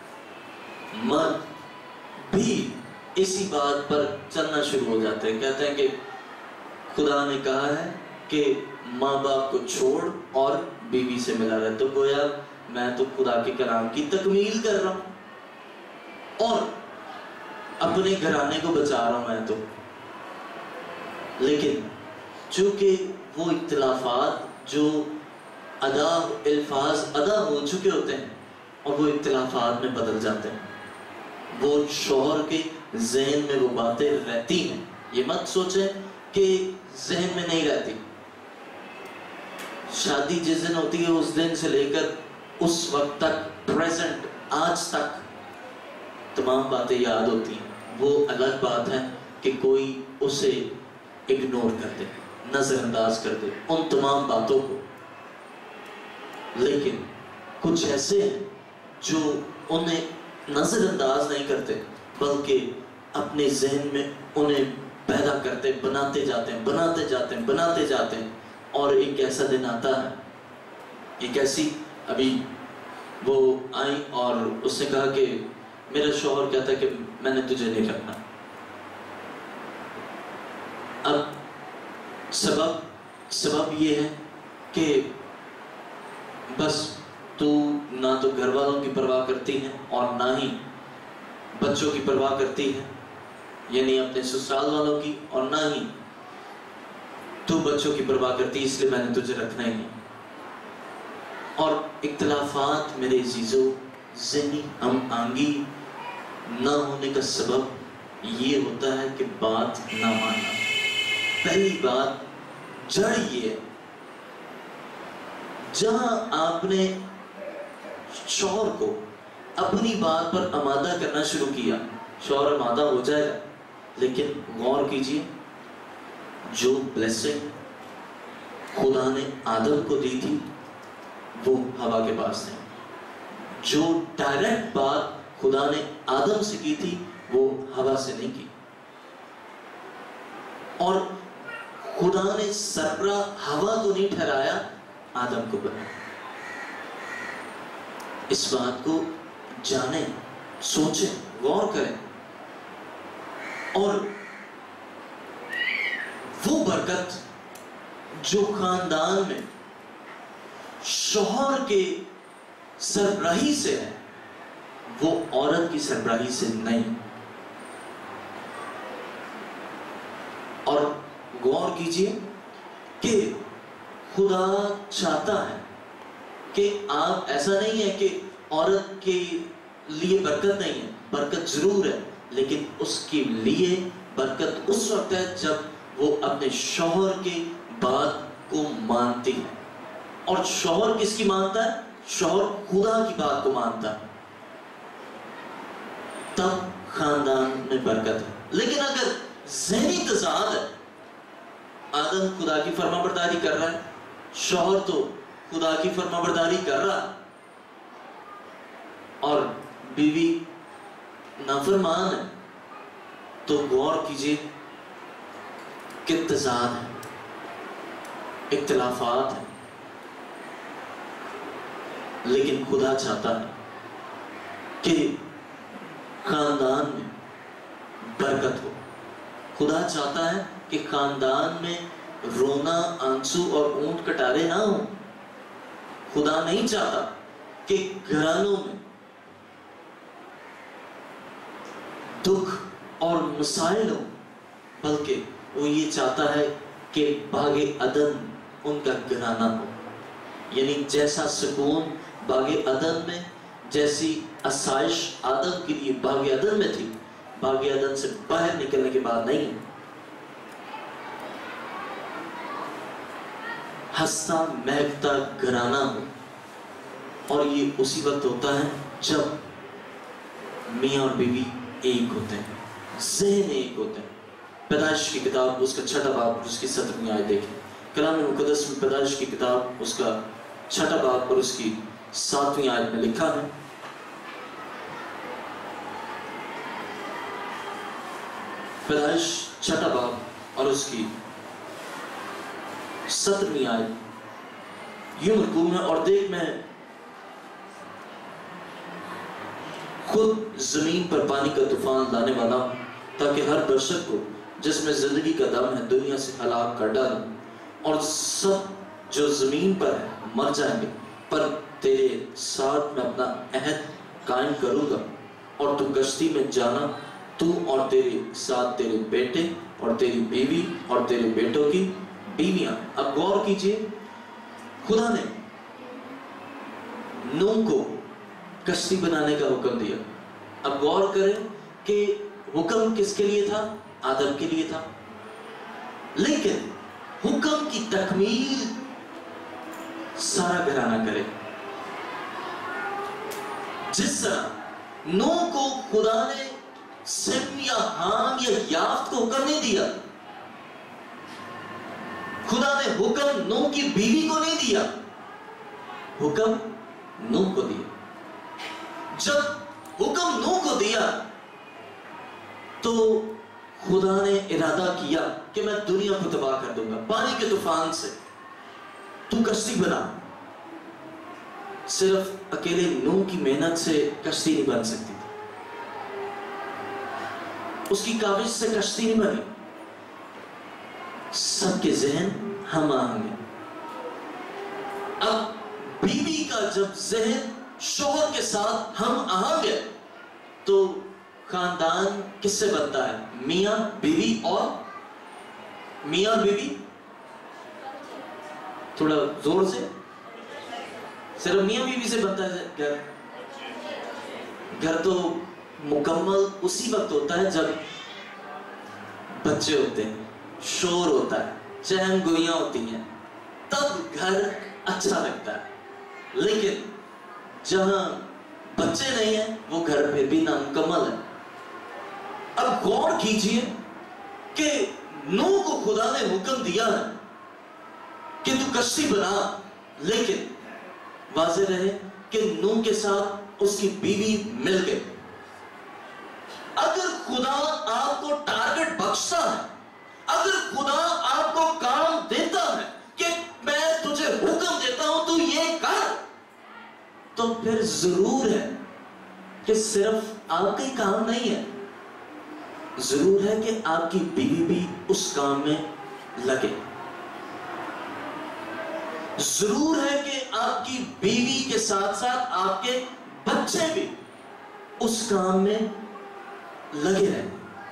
مرد بھی اسی بات پر چلنا شروع ہو جاتے ہیں، کہتے ہیں کہ خدا نے کہا ہے کہ ماں باپ کو چھوڑ اور بیوی سے ملا رہے، تو گویا میں تو خدا کے کلام کی تکمیل کر رہا ہوں اور اپنے گھرانے کو بچا رہا ہوں میں تو، لیکن چونکہ وہ اختلافات جو ادا الفاظ ادا ہو چکے ہوتے ہیں اور وہ اختلافات میں بدل جاتے ہیں، وہ شوہر کے ذہن میں وہ باتیں رہتی ہیں، یہ مت سوچیں کہ ذہن میں نہیں رہتی، شادی جس دن ہوتی ہے اس دن سے لے کر اس وقت تک پریزنٹ آج تک تمام باتیں یاد ہوتی ہیں، وہ الگ بات ہے کہ کوئی اسے اگنور کر دے، نظر انداز کر دے ان تمام باتوں کو، لیکن کچھ ایسے ہیں جو انہیں نظر انداز نہیں کرتے بلکہ اپنے ذہن میں انہیں پیدا کرتے، بناتے جاتے ہیں بناتے جاتے ہیں بناتے جاتے ہیں اور ایک ایسا دن آتا ہے، ایک ایسی ابھی وہ آئیں اور اس نے کہا کہ میرا شوہر کہتا ہے کہ میں نے تجھے نہیں رکھنا، اب سبب سبب یہ ہے کہ بس تو نہ تو گھر والوں کی پرواہ کرتی ہے اور نہ ہی بچوں کی پرواہ کرتی ہے، یعنی اپنے سسرال والوں کی، اور نہ ہی تو بچوں کی پرواہ کرتی، اس لیے میں نے تجھے رکھنا ہی نہیں، اور اختلافات میرے عزیزوں ذہنی ہم آہنگی نہ ہونے کا سبب یہ ہوتا ہے کہ بات نہ ماننا۔ پہلی بات جڑ یہ ہے، جہاں آپ نے شوہر کو اپنی بات پر آمادہ کرنا شروع کیا، شوہر آمادہ ہو جائے گا، لیکن غور کیجئے جو بلیسنگ خدا نے آدم کو دی تھی وہ ہوا کے پاس نہیں، جو ڈائریکٹ بات خدا نے آدم سے کی تھی وہ ہوا سے نہیں کی، اور خدا نے سربراہ ہوا کو نہیں ٹھہرایا، آدم کو بنایا۔ اس بات کو جانیں، سوچیں، غور کریں، اور وہ برکت جو خاندان میں شوہر کے سربراہی سے ہے وہ عورت کی سربراہی سے نہیں، اور غور کیجئے کہ خدا چاہتا ہے کہ آپ، ایسا نہیں ہے کہ عورت کے لیے برکت نہیں ہے، برکت ضرور ہے، لیکن اس کے لیے برکت اس وقت ہے جب وہ اپنے شوہر کے بات کو مانتی ہے. اور شوہر کس کی مانتا ہے؟ شوہر خدا کی بات کو مانتا ہے. تب خاندان میں برکت ہے. لیکن اگر ذہنی تضاد ہے، آدم خدا کی فرما برداری کر رہا ہے، شوہر تو خدا کی فرما برداری کر رہا ہے، اور بیوی نافرمان ہے، تو غور کیجئے کہ تضاد ہے، اختلافات ہیں. لیکن خدا چاہتا ہے کہ خاندان میں برکت ہو. خدا چاہتا ہے کہ خاندان میں رونا، آنسو اور اونٹ کٹارے نہ ہوں. خدا نہیں چاہتا کہ گھرانوں میں دکھ اور مسائل ہوں، بلکہ وہ یہ چاہتا ہے کہ باغ عدن ان کا گھرانہ ہو. یعنی جیسا سکون باغ عدن میں، جیسی آسائش آدم کے لیے باغ عدن میں تھی، باغ عدن سے باہر نکلنے کے بعد نہیں. ہنستا مہکتا گھرانہ ہو. اور یہ اسی وقت ہوتا ہے جب میاں اور بیوی ایک ہوتے ہیں، ذہن ایک ہوتے ہیں. پیدائش کی کتاب اس کا چھٹا باب اس کی سترہویں آیت دیکھیں. کلام مقدس میں پیدائش کی کتاب اس کا چھٹا باب اور اس کی ساتویں آیت میں لکھا ہے، پیدائش چھٹا باب اور اس کی سترہویں آیت یوں مرقوم ہے، اور دیکھ میں خود زمین پر پانی کا طوفان لانے والا ہوں، تاکہ ہر بشر کو جس میں زندگی کا دم ہے دنیا سے ہلاک کر ڈالوں، اور سب جو زمین پر ہے مر جائیں گے، پر تیرے ساتھ میں اپنا عہد قائم کروں گا، اور تو کشتی میں جانا، تو اور تیرے ساتھ تیرے بیٹے اور تیری بیوی اور تیرے بیٹوں کی بیویاں. اب غور کیجئے، خدا نے نوح کو کشتی بنانے کا حکم دیا. اب غور کریں کہ حکم کس کے لیے تھا؟ آدم کے لیے تھا. لیکن حکم کی تکمیل سارا گھرانہ کرے. جس طرح نوح کو خدا نے سم یا حام یا یافت کو حکم نہیں دیا، خدا نے حکم نوح کی بیوی کو نہیں دیا، حکم نوح کو دیا. جب حکم نوح کو دیا تو خدا نے ارادہ کیا کہ میں دنیا کو تباہ کر دوں گا پانی کے طوفان سے، تو کشتی بنا. صرف اکیلے نوح کی محنت سے کشتی نہیں بن سکتی تھی، اس کی کاوش سے کشتی نہیں بنی. سب کے ذہن ہم آہنگ ہیں. اب بیوی کا جب ذہن شوہر کے ساتھ ہم آہنگ ہے تو خاندان کس سے بنتا ہے؟ میاں بیوی اور میاں بیوی. تھوڑا زور سے. صرف میاں بیوی سے بنتا ہے گھر. گھر تو مکمل اسی وقت ہوتا ہے جب بچے ہوتے ہیں، شور ہوتا ہے، چہم گوئیاں ہوتی ہیں، تب گھر اچھا لگتا ہے. لیکن جہاں بچے نہیں ہیں وہ گھر پہ بھی نامکمل ہے. اب غور کیجئے کہ نوح کو خدا نے حکم دیا ہے کہ تو کشتی بنا، لیکن واضح رہے کہ نوح کے ساتھ اس کی بیوی مل گئی. اگر خدا آپ کو ٹارگٹ بخشتا ہے، اگر خدا آپ کو کام دیتا ہے کہ میں تجھے حکم دیتا ہوں تو یہ کر، تو پھر ضرور ہے کہ صرف آپ کا ہی کام نہیں ہے، ضرور ہے کہ آپ کی بیوی بھی اس کام میں لگے. ضرور ہے کہ آپ کی بیوی کے ساتھ ساتھ آپ کے بچے بھی اس کام میں لگے رہیں.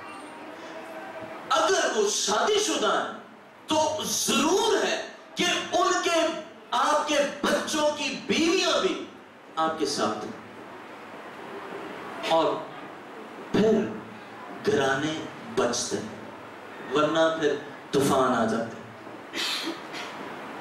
اگر وہ شادی شدہ ہیں تو ضرور ہے کہ ان کے آپ کے بچوں کی بیویاں بھی آپ کے ساتھ ہیں، اور پھر گھرانے بچتے ہیں، ورنہ پھر طوفان آ جاتے ہیں.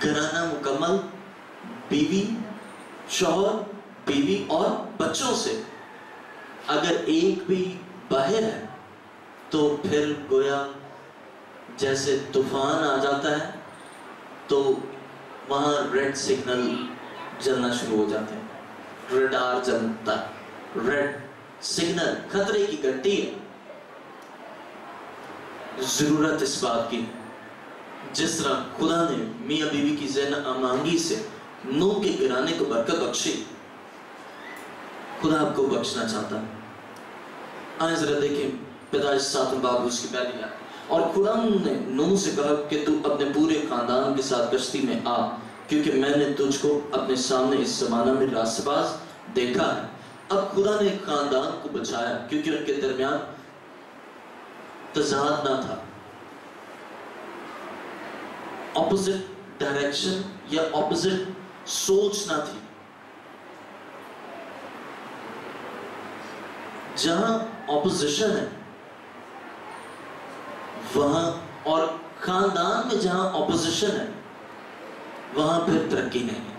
घराना मुकम्मल बीवी, शौहर, बीवी और बच्चों से। अगर एक भी बाहर है तो फिर गोया जैसे तूफान आ जाता है तो वहां रेड सिग्नल जलना शुरू हो जाते हैं, रडार जलता, रेड सिग्नल खतरे की घंटी है। जरूरत इस बात की, जिस तरह खुदा ने मियां बीवी की ज़ैन अमांगी से नूह के घराने को बरकत बख्शी, खुदा आपको बख्शना चाहता है। आइए जरा देखें पैदाइश सातवें बाब उसकी पहली आयत। और खुदा ने नूह से कहा कि तू अपने पूरे खानदान के साथ कश्ती में आ, क्योंकि मैंने तुझको अपने सामने इस जमाना में रास्तबाज देखा है। अब खुदा ने खानदान को बचाया क्योंकि उनके दरमियान तजाद ना था, ऑपोजिट डायरेक्शन या ऑपोजिट सोच ना थी। जहां ऑपोजिशन है वहां, और खानदान में जहां ऑपोजिशन है वहां फिर तरक्की नहीं है,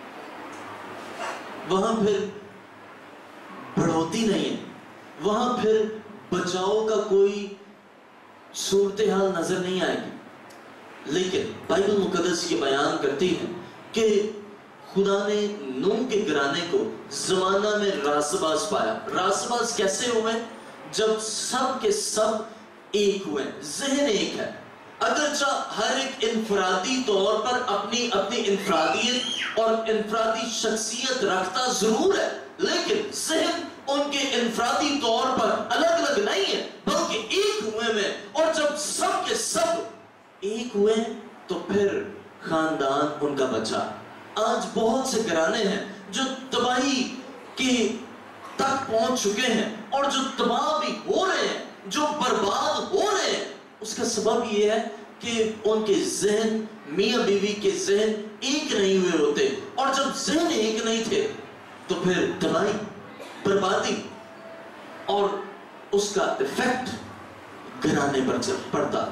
वहां फिर बढ़ोतरी नहीं है, वहां फिर बचाव का कोई सूरत हाल नजर नहीं आएगी। लेकिन बाइबल मुकद्दस ये बयान करती है कि खुदा ने नूह के घराने को जमाना में रास्तबाज पाया। रास्तबाज कैसे हुए? जब सब के सब एक हुए, ज़हन एक है। अगरचा हर एक इनफरादी तौर पर अपनी अपनी इनफरादियत और इनफरादी शख्सियत रखता जरूर है, लेकिन ज़हन उनके इनफरादी तौर पर अलग अलग नहीं है, बल्कि एक हुए में। और जब सब के सब एक हुए तो फिर खानदान उनका बचा। आज बहुत से घराने हैं जो तबाही के तक पहुंच चुके हैं, और जो तबाह भी हो रहे हैं, जो बर्बाद हो रहे हैं, उसका सबब यह है कि उनके ज़हन, मियां बीवी के ज़हन एक नहीं हुए होते। और जब ज़हन एक नहीं थे तो फिर तबाही, बर्बादी और उसका इफेक्ट घराने पर पड़ता।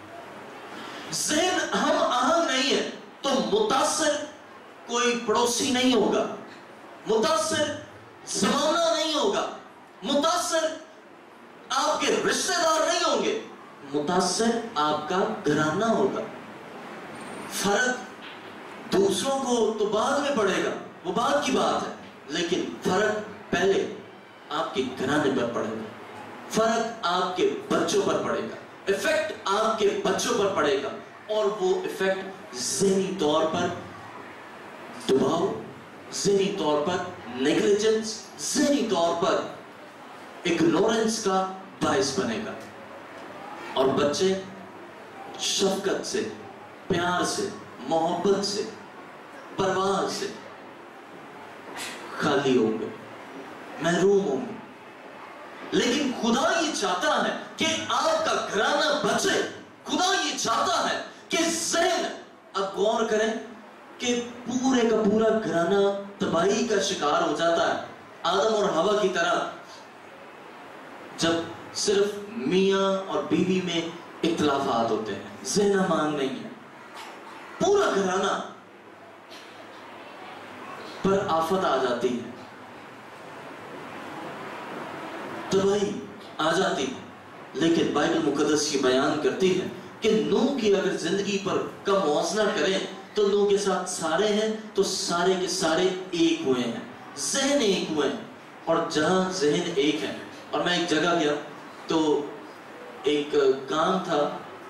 ज़हन हम आहंग नहीं है तो मुतासर कोई पड़ोसी नहीं होगा, मुतासर ज़माना नहीं होगा, मुतासर आपके रिश्तेदार नहीं होंगे, मुतासर आपका घराना होगा। फर्क दूसरों को तो बाद में पड़ेगा, वो बाद की बात है, लेकिन फर्क पहले आपके घराने पर पड़ेगा, फर्क आपके बच्चों पर पड़ेगा, इफेक्ट आपके बच्चों पर पड़ेगा। और वो इफेक्ट ज़हनी तौर पर दबाव, ज़हनी तौर पर नेग्लिजेंस, ज़हनी तौर पर इग्नोरेंस का बायस बनेगा। और बच्चे शफकत से, प्यार से, मोहब्बत से, परवाह से खाली होंगे, महरूम होंगे। लेकिन खुदा ये चाहता है कि आपका घराना बचे। खुदा ये चाहता है कि ज़हन, अब गौर करें कि पूरे का पूरा घराना तबाही का शिकार हो जाता है, आदम और हवा की तरह। जब सिर्फ मियां और बीवी में इख्तिलाफात होते हैं, ज़हन मांग नहीं है, पूरा घराना पर आफत आ जाती है, तबाही आ जाती है। लेकिन बाइबल मुकद्दस ये बयान करती है कि नूह की अगर जिंदगी पर का मुआवजा करें तो नूह के साथ सारे हैं तो सारे के सारे एक हुए हैं, ज़हन एक हुए हैं। और जहां ज़हन एक है, और मैं एक जगह गया तो एक काम था,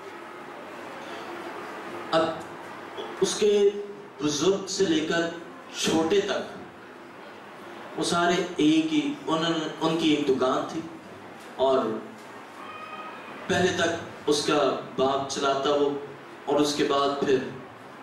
अब उसके बुजुर्ग से लेकर छोटे तक वो सारे एक ही, उन्होंने उनकी एक दुकान थी और पहले तक उसका बाप चलाता वो, और उसके बाद फिर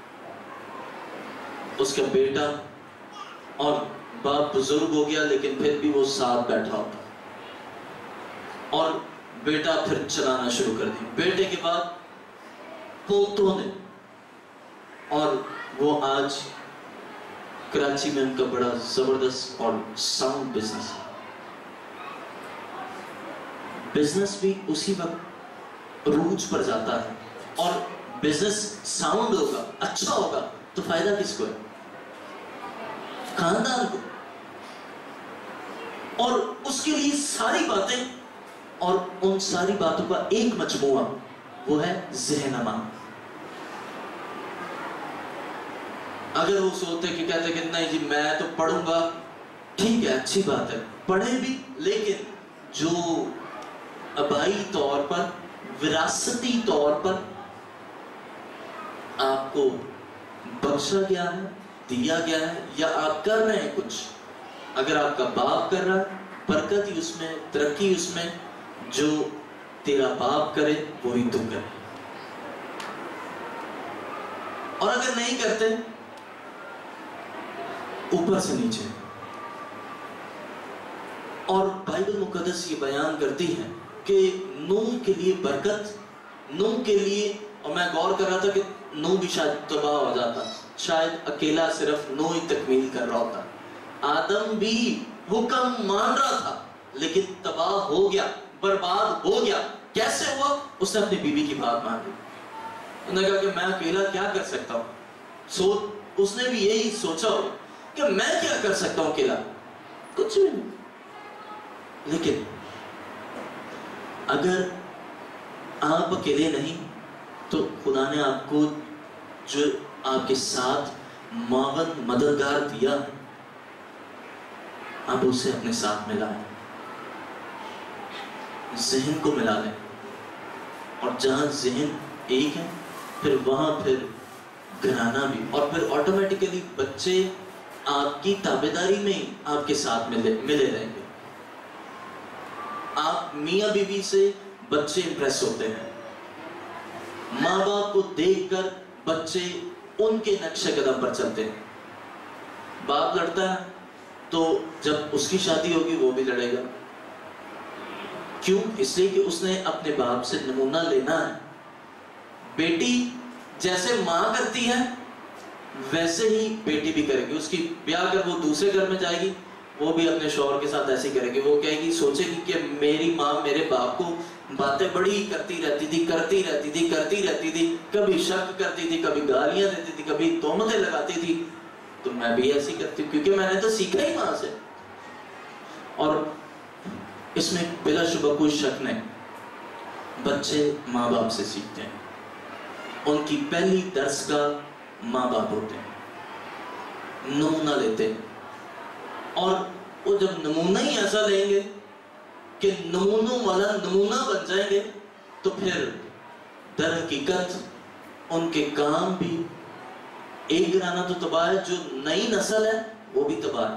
उसका बेटा, और बाप बुजुर्ग हो गया लेकिन फिर भी वो साथ बैठा होता, और बेटा फिर चलाना शुरू कर दिया, बेटे के बाद पोतों ने, और वो आज कराची में उनका बड़ा जबरदस्त और साउंड बिजनेस है। बिजनेस भी उसी वक्त रूज पर जाता है, और बिजनेस साउंड होगा, अच्छा होगा تو فائدہ کس کو ہے؟ خاندان کو. اور اس کے لیے ساری باتیں اور ان ساری باتوں کا ایک مجموعہ وہ ہے ذہن امان. اگر وہ سوچتے کہ کہتے کہ نہیں جی میں تو پڑھوں گا، ٹھیک ہے اچھی بات ہے پڑھیں بھی، لیکن جو آبائی طور پر وراثتی طور پر آپ کو بخشا گیا ہے، دیا گیا ہے، یا آپ کر رہے ہیں کچھ، اگر آپ کا باپ کر رہا ہے برکت ہی اس میں، ترقی اس میں. جو تیرا باپ کرے وہی تو کرے. اور اگر نہیں کرتے اوپر سے نیچے. اور بائبل مقدس یہ بیان کرتی ہے کہ نوح کے لیے برکت، نوح کے لیے، اور میں غور کر رہا تھا کہ نوح بھی شاید تباہ ہو جاتا، شاید اکیلا صرف نوح ہی تکمیل کر رہا ہوتا. آدم بھی حکم مان رہا تھا لیکن تباہ ہو گیا، برباد ہو گیا. کیسے ہوا؟ اس نے اپنی بیوی کی بات مان لی. انہوں نے کہا کہ میں اکیلا کیا کر سکتا ہوں. سوچ اس نے بھی یہی سوچا ہو کہ میں کیا کر سکتا ہوں اکیلا، کچھ بھی نہیں. لیکن اگر آپ اکیلے نہیں تو خدا نے آپ کو جو آپ کے ساتھ معاون مددگار دیا، آپ اسے اپنے ساتھ ملائیں، ذہن کو ملا لیں. اور جہاں ذہن ایک ہے پھر وہاں پھر گھرانہ بھی، اور پھر آٹومیٹیکلی بچے آپ کی تابعداری میں آپ کے ساتھ ملے ملے رہیں گے. آپ میاں بیوی سے بچے امپریس ہوتے ہیں، ماں باپ کو دیکھ کر بچے ان کے نقش قدم پر چلتے ہیں. باپ لڑتا ہے تو جب اس کی شادی ہوگی وہ بھی لڑے گا. کیوں؟ اس لیے کہ اس نے اپنے باپ سے نمونہ لینا ہے. بیٹی جیسے ماں کرتی ہے ویسے ہی بیٹی بھی کرے گی. اس کی بیاہ کر وہ دوسرے گھر میں جائے گی، وہ بھی اپنے شوہر کے ساتھ ایسے کرے گی. وہ کہے گی، سوچے گی کہ میری ماں میرے باپ کو باتیں بڑی کرتی رہتی تھی کرتی رہتی تھی کرتی رہتی تھی کبھی شک کرتی تھی، کبھی گالیاں دیتی تھی، کبھی تہمتیں لگاتی تھی، تو میں بھی ایسی کرتی ہوں کیونکہ میں نے تو سیکھا ہی ماں سے. اور اس میں بلا شبہ کوئی شک نہیں، بچے ماں باپ سے سیکھتے ہیں. ان کی پہلی درس گاہ ماں باپ ہوتے ہیں، نمونہ لیتے ہیں. اور وہ جب نمونہ ہی ایسا لیں گے کہ نمونوں والا نمونہ بن جائیں گے تو پھر در حقیقت ان کے کام بھی، ایک گھرانہ تو تباہ ہے، جو نئی نسل ہے وہ بھی تباہ ہے.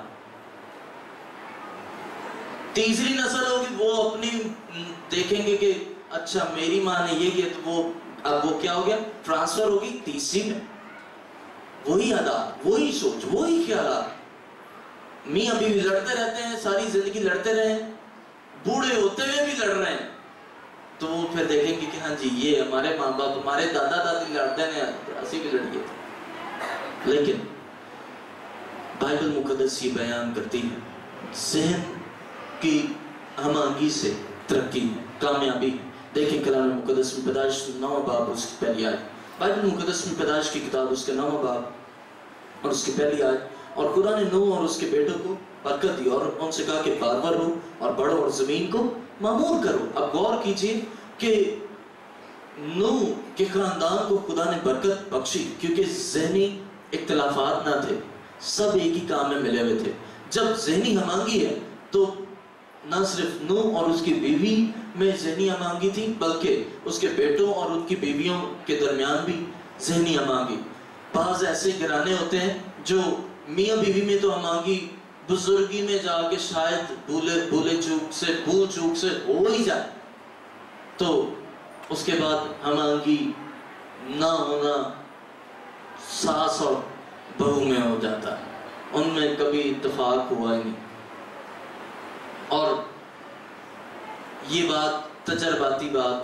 تیسری نسل ہوگی وہ اپنی دیکھیں گے کہ اچھا میری ماں نے یہ کیا، تو وہ اب وہ کیا ہو گیا، ٹرانسفر ہوگی تیسری میں. وہی عادات، وہی سوچ، وہی خیالات. میاں بیوی لڑتے رہتے ہیں، ساری زندگی لڑتے رہے ہیں، بوڑھے ہوتے ہوئے بھی لڑ رہے ہیں، تو وہ پھر دیکھیں گے کہ ہاں جی یہ ہمارے ماں باپ، ہمارے دادا دادی لڑتے ہیں، اسی بھی لڑیے. لیکن بائبل مقدس یہ بیان کرتی ہے ذہن کی ہم آہنگی سے ترقی ہے، کامیابی ہے. دیکھیں کلام مقدس میں پیدائش نواں باب اس کی پہلی آیت، بائبل مقدس میں پیدائش کی کتاب اس کے نواں باب اور اس کی پہلی آیت. اور خدا نے نوح اور اس کے بیٹوں کو برکت دی اور ان سے کہا کہ بارور ہو اور بڑھو اور زمین کو معمور کرو. اب غور کیجئے کہ نوح کے خاندان کو خدا نے برکت بخشی کیونکہ ذہنی اختلافات نہ تھے، سب ایک ہی کام میں ملے ہوئے تھے. جب ذہنی ہمانگی ہے تو نہ صرف نوح اور اس کی بیوی میں ذہنی ہمانگی تھی بلکہ اس کے بیٹوں اور ان کی بیویوں کے درمیان بھی ذہنی ہمانگی. بعض ایسے گھرانے ہوتے ہیں جو میاں بیوی میں تو ہمانگی بزرگی میں جا کے شاید بھولے بھولے چوک سے بھول چوک سے ہو ہی جائے، تو اس کے بعد ہمانگی نہ ہونا ساس اور بہو میں ہو جاتا ہے، ان میں کبھی اتفاق ہوا ہی نہیں. اور یہ بات تجرباتی بات،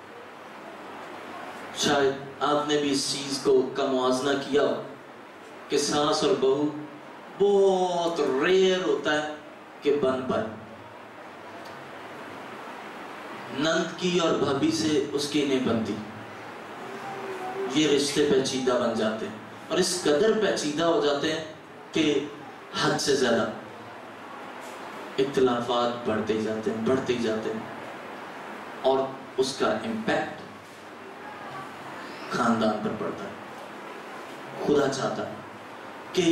شاید آپ نے بھی اس چیز کو کا موازنہ کیا ہو کہ ساس اور بہو بہت ریئر ہوتا ہے کہ بن پائے. نند کی اور بھابھی سے اس کی نہیں بنتی، یہ رشتے پیچیدہ بن جاتے ہیں. اور اس قدر پیچیدہ ہو جاتے ہیں کہ حد سے زیادہ اختلافات بڑھتے ہی جاتے ہیں بڑھتے ہی جاتے ہیں اور اس کا امپیکٹ خاندان پر پڑتا ہے۔ خدا چاہتا ہے کہ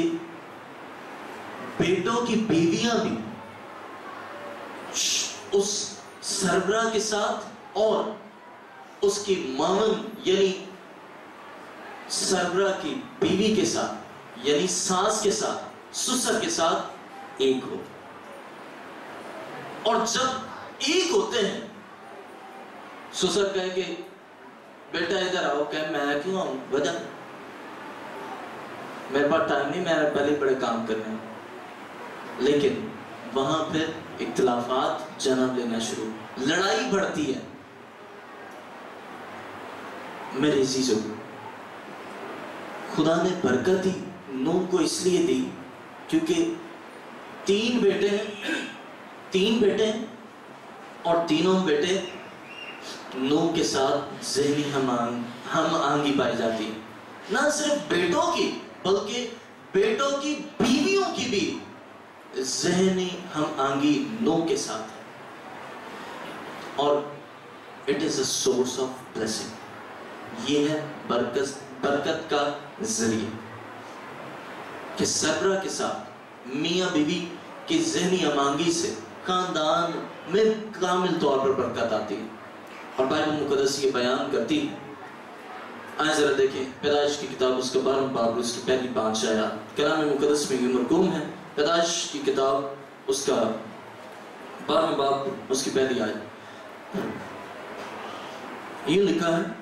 بیٹوں کی بیویاں بھی اس سربراہ کے ساتھ اور اس کی مامن یعنی سربراہ کی بیوی کے ساتھ یعنی ساس کے ساتھ سسر کے ساتھ ایک ہو، اور جب ایک ہوتے ہیں سسر کہے کہ بیٹا ادھر آؤ، کہ میں کیوں آؤں، وجہ میرے پاس ٹائم نہیں، میں پہلے بڑے کام کرنے ہیں، لیکن وہاں پھر اختلافات جنم لینا شروع، لڑائی بڑھتی ہے۔ میرے عزیزو، خدا نے برکت دی نوح کو اس لیے دی کیونکہ تین بیٹے ہیں تین بیٹے ہیں اور تینوں بیٹے نوح کے ساتھ ذہنی ہم ہم آہنگی پائی جاتی ہے۔ نہ صرف بیٹوں کی بلکہ بیٹوں کی بیویوں کی بھی ذہنی ہم آہنگی نوح کے ساتھ ہے، اور it is a source of blessing، یہ ہے برکت برکت کا ذریعہ کہ سربراہ کے ساتھ میاں بیوی کی ذہنی ہم آہنگی سے خاندان میں کامل طور پر برکت آتی ہے۔ اور بائبل مقدس یہ بیان کرتی ہے، آئیں ذرا دیکھیں پیدائش کی کتاب اس کا بارہواں باب اس کی پہلی پانچ آیات کلام مقدس میں یہ مرقوم ہے۔ پیدائش کی کتاب اس کا بارہواں باب اس کی پہلی آیت یہ لکھا ہے،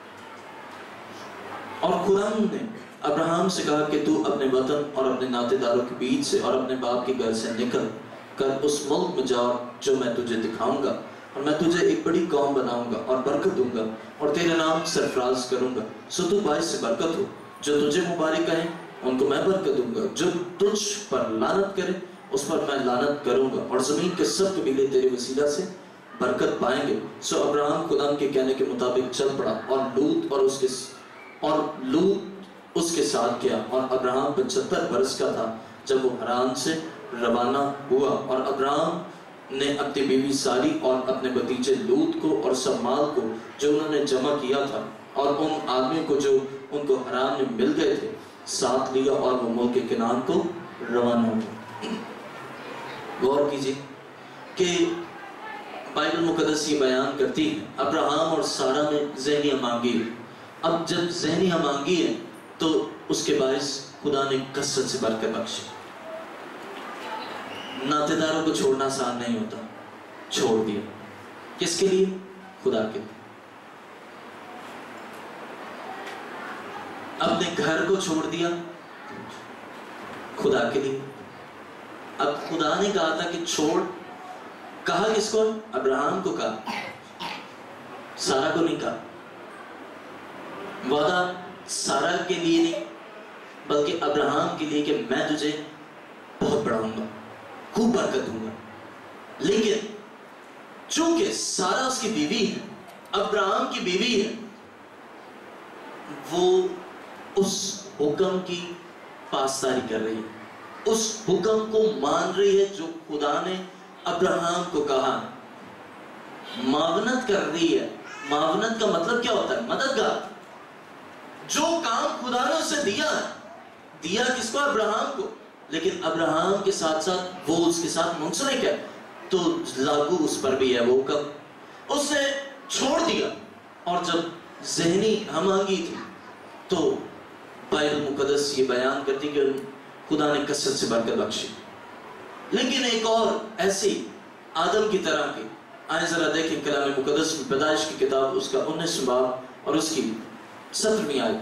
اور خدا نے ابراہم سے کہا کہ تو اپنے وطن اور اپنے ناطے داروں کے بیچ سے اور اپنے باپ کے گھر سے نکل کر اس ملک میں جا جو میں تجھے دکھاؤں گا، اور میں تجھے ایک بڑی قوم بناؤں گا اور برکت دوں گا اور تیرے نام سرفراز کروں گا، سو تو باعث سے برکت ہو، جو تجھے مبارک کہیں ان کو میں برکت دوں گا، جو تجھ پر لعنت کرے اس پر میں لعنت کروں گا، اور زمین کے سب قبیلے تیرے وسیلہ سے برکت پائیں گے۔ سو ابراہم خدا کے کہنے کے مطابق چل پڑا، اور لوط اور اس کے اور لوط اس کے ساتھ گیا، اور ابراہم پچہتر برس کا تھا جب وہ حران سے روانہ ہوا، اور ابراہم نے اپنی بیوی ساری اور اپنے بھتیجے لوط کو اور سب مال کو جو انہوں نے جمع کیا تھا اور ان آدمیوں کو جو ان کو حران میں مل گئے تھے ساتھ لیا، اور وہ ملک کنعان کو روانہ ہوا۔ غور کیجیے کہ بائبل مقدس یہ بیان کرتی ہے ابراہم اور سارہ میں ذہنی ہم آہنگی ہے۔ اب جب ذہنی ہم آہنگی ہے تو اس کے باعث خدا نے کثرت سے برکت بخشی۔ ناطے داروں کو چھوڑنا آسان نہیں ہوتا، چھوڑ دیا، کس کے لیے؟ خدا کے لیے۔ اپنے گھر کو چھوڑ دیا خدا کے لیے۔ اب خدا نے کہا تھا کہ چھوڑ، کہا کس کو؟ ابراہم کو کہا، سارہ کو نہیں کہا۔ وعدہ سارہ کے لیے نہیں بلکہ ابراہم کے لیے کہ میں تجھے بہت بڑھاؤں گا، خوب برکت دوں گا۔ لیکن چونکہ سارہ اس کی بیوی ہے، ابراہم کی بیوی ہے، وہ اس حکم کی پاسداری کر رہی ہے، اس حکم کو مان رہی ہے جو خدا نے ابراہم کو کہا، معاونت کر رہی ہے۔ معاونت کا مطلب کیا ہوتا ہے؟ مددگار۔ جو کام خدا نے اسے دیا دیا کس کو؟ ابراہم کو، لیکن ابراہم کے ساتھ ساتھ وہ اس کے ساتھ منسلک ہے تو لاگو اس پر بھی ہے وہ حکم۔ اس نے چھوڑ دیا، اور جب ذہنی ہم آہنگی تھی تو بائبل مقدس یہ بیان کرتی کہ خدا نے کثرت سے برکت بخشی۔ لیکن ایک اور ایسی آدم کی طرح کی، آئیں ذرا دیکھیں کلام مقدس میں پیدائش کی کتاب اس کا انیسواں باب اور اس کی سترویں آیت۔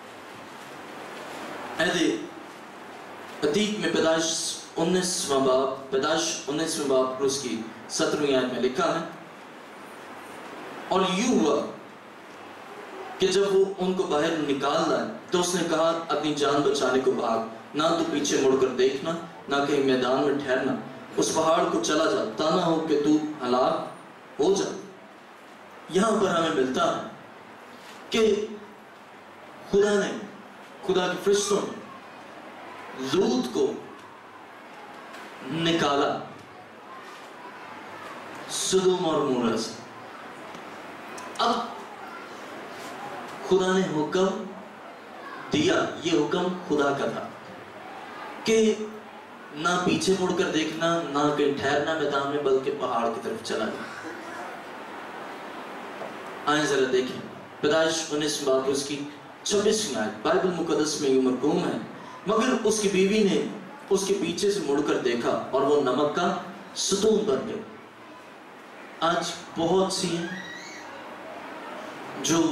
عہد عتیق میں پیدائش انیسواں باب پیدائش انیسواں باب اور اس کی سترویں آیت میں لکھا ہے، اور یوں ہوا کہ جب وہ ان کو باہر نکال لائے تو اس نے کہا اپنی جان بچانے کو بھاگ، نہ تو پیچھے مڑ کر دیکھنا، نہ کہیں میدان میں ٹھہرنا، اس پہاڑ کو چلا جا، تانا ہو کہ تو ہلاک ہو جا۔ یہاں پر ہمیں ملتا ہے کہ خدا نے खुदा के फरिश्तों ने लूत को निकाला सदोम और मोरा से। अब खुदा ने हुक्म दिया, ये हुक्म खुदा का था कि ना पीछे मुड़कर देखना, ना कहीं ठहरना मैदान में, बल्कि पहाड़ की तरफ चला गया। आए जरा देखें पैदाइश उन्नीस बाब उसकी छब्बीस आयत, बाइबल मुकद्दस में ये मरकूम है, मगर उसकी बीवी ने उसके पीछे से मुड़कर देखा और वो नमक का सतून बन गई। आज बहुत सी हैं जो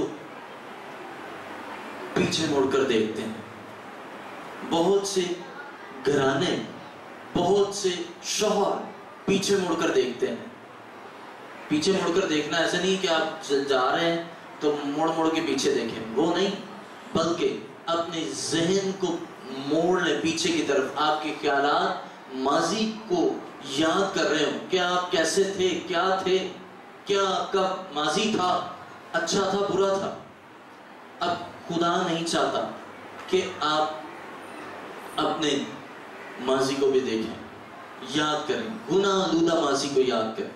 पीछे मुड़कर देखते हैं, बहुत से घराने, बहुत से शौहर पीछे मुड़कर देखते हैं। पीछे मुड़कर देखना ऐसा नहीं कि आप जा रहे हैं तो मुड़ मुड़ के पीछे देखें, वो नहीं, बल्कि अपने जहन को मोड़ लें पीछे की तरफ। आपके ख्यालात माजी को याद कर रहे हो, क्या आप कैसे थे, क्या थे, क्या आपका माजी था, अच्छा था, बुरा था। अब खुदा नहीं चाहता कि आप अपने माजी को भी देखें, याद करें, गुनाह आलूदा माजी को याद करें।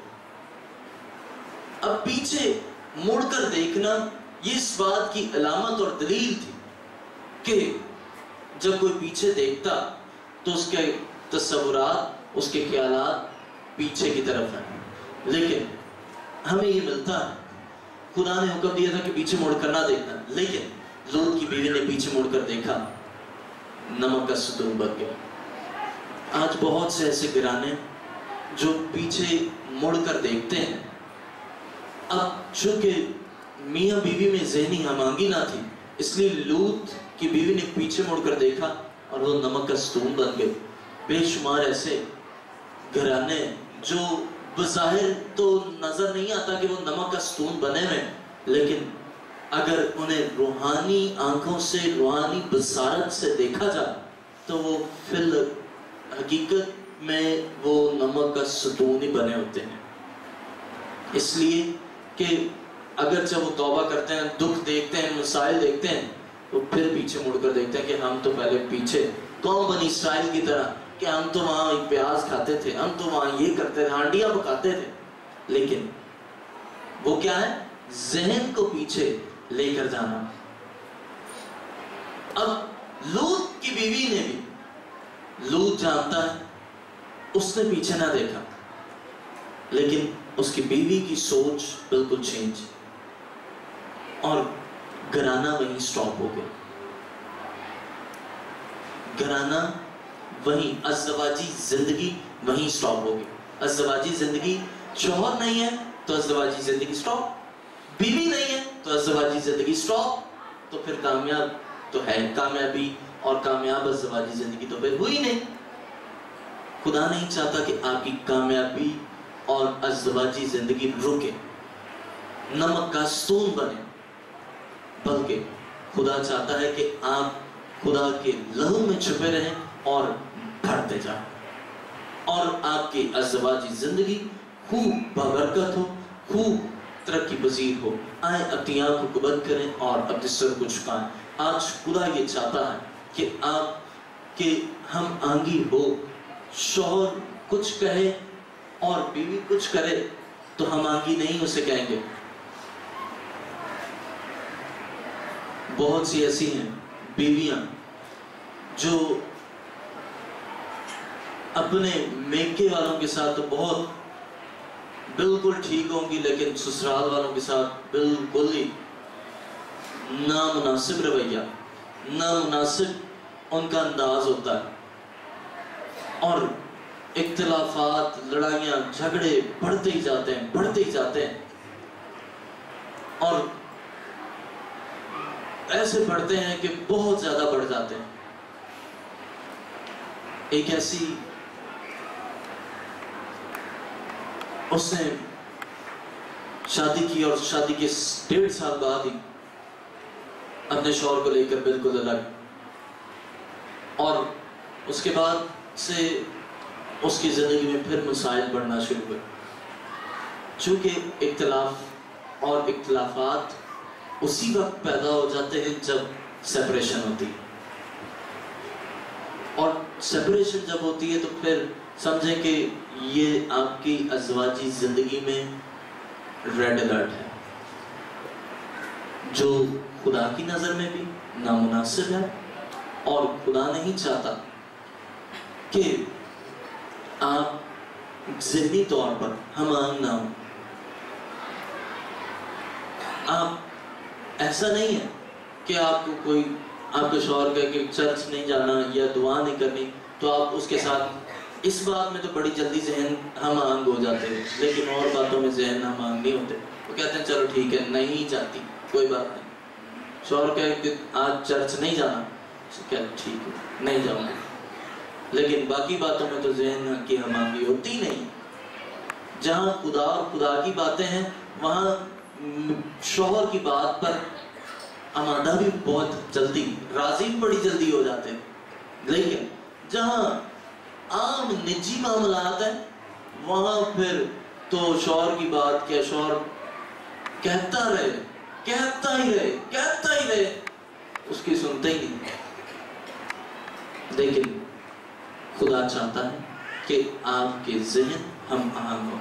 अब पीछे मुड़कर देखना ये इस बात की अलामत और दलील थी कि जब कोई पीछे देखता तो उसके तस्वुरात, उसके ख्यालात पीछे की तरफ हैं। लेकिन हमें ये मिलता है, खुदा ने हुक्म दिया था कि पीछे मुड़कर ना देखना, लेकिन लूत की बीवी ने पीछे मुड़कर देखा, नमक का सतून बन गया। आज बहुत से ऐसे घराने जो पीछे मुड़कर देखते हैं। अब चूंकि मियाँ बीवी में ज़हनी हमआंगी ना थी, इसलिए लूत की बीवी ने पीछे मुड़कर देखा और वो नमक का सतून बन गए। बेशुमार ऐसे घराने जो बज़ाहिर तो नजर नहीं आता कि वो नमक का सतून बने में, लेकिन अगर उन्हें रूहानी आंखों से, रूहानी बसारत से देखा जाए तो वो फिल हकीकत में वो नमक का सतून ही बने होते हैं। इसलिए कि अगर जब वो तौबा करते हैं, दुख देखते हैं, मसाइल देखते हैं, तो फिर पीछे मुड़कर देखते हैं कि हम तो पहले पीछे कौम बनी इसराइल की तरह कि हम तो वहाँ प्याज खाते थे, हम तो वहाँ ये करते थे, हांडियाँ पकाते थे। लेकिन वो क्या है, जहन को पीछे लेकर जाना। अब लूत की बीवी ने भी, लूत जानता है उसने पीछे ना देखा, लेकिन उसकी बीवी की सोच बिल्कुल चेंज और घराना वहीं स्टॉप हो गया। घराना वहीं, अज़दवाजी जिंदगी वहीं स्टॉप हो गई। अज़दवाजी जिंदगी, शौहर नहीं है तो अज़दवाजी जिंदगी स्टॉप, बीवी नहीं है तो अज़दवाजी जिंदगी स्टॉप, तो फिर कामयाब तो है कामयाबी और कामयाब अज़दवाजी जिंदगी तो फिर हुई नहीं। खुदा नहीं चाहता कि आपकी कामयाबी और अज़दवाजी जिंदगी रुके, नमक का सतून बने, बल्कि खुदा चाहता है कि आप खुदा के लहू में छुपे रहें और बढ़ते जाएं, और आपकी अज़दवाजी जिंदगी खूब बबरकत हो, खूब तरक्की पजीर हो। आए अपनी आंखों को बंद करें और अपने सर को झुकाएं। आज खुदा ये चाहता है कि आप कि हम आंगी हो, शौहर कुछ कहे और बीवी कुछ करे तो हम आंगी नहीं उसे कहेंगे। बहुत सी ऐसी हैं बीवियां जो अपने मेके वालों के साथ तो बहुत बिल्कुल ठीक होंगी, लेकिन ससुराल वालों के साथ बिल्कुल ही नामुनासिब रवैया, नामुनासिब उनका अंदाज होता है, और इख्तिलाफात, लड़ाइयाँ, झगड़े बढ़ते ही जाते हैं, बढ़ते ही जाते हैं, और ऐसे बढ़ते हैं कि बहुत ज्यादा बढ़ जाते हैं। एक ऐसी, उसने शादी की और शादी के डेढ़ साल बाद ही अपने शौहर को लेकर बिल्कुल अलग, और उसके बाद से उसकी जिंदगी में फिर मसाइल बढ़ना शुरू हुए, चूंकि इख्तिलाफ और इख्तिलाफात उसी वक्त पैदा हो जाते हैं जब सेपरेशन होती है। सेपरेशन जब होती है तो फिर समझें कि ये आपकी अज़वाजी जिंदगी में रेड अलर्ट है, जो खुदा की नजर में भी नामुनासिब है, और खुदा नहीं चाहता कि आप ज़हनी तौर पर हम आंग ना हो। आप ऐसा नहीं है कि आपको कोई आपके शौहर कहे कि चर्च नहीं जाना या दुआ नहीं करनी, तो आप उसके साथ इस बात में तो बड़ी जल्दी जहन हम आंग हो जाते हैं, लेकिन और बातों में जहन हम आंग नहीं होते। वो कहते हैं चलो ठीक है, नहीं जाती, कोई बात नहीं। शौहर कहे कि आज चर्च नहीं जाना, क्या ठीक है नहीं जाऊंगा, लेकिन बाकी बातों में तो जहन की हम आंगी होती नहीं। जहाँ खुदा और खुदा की बातें हैं वहाँ शौहर की बात पर आमादा भी बहुत जल्दी, राजी भी बड़ी जल्दी हो जाते हैं। लेकिन जहाँ आम निजी मामलात है वहाँ फिर तो शौहर की बात क्या, शौहर कहता रहे कहता ही रहे कहता ही रहे, उसकी सुनते ही नहीं। लेकिन खुदा चाहता है कि आपके ज़हन हम आंग हो,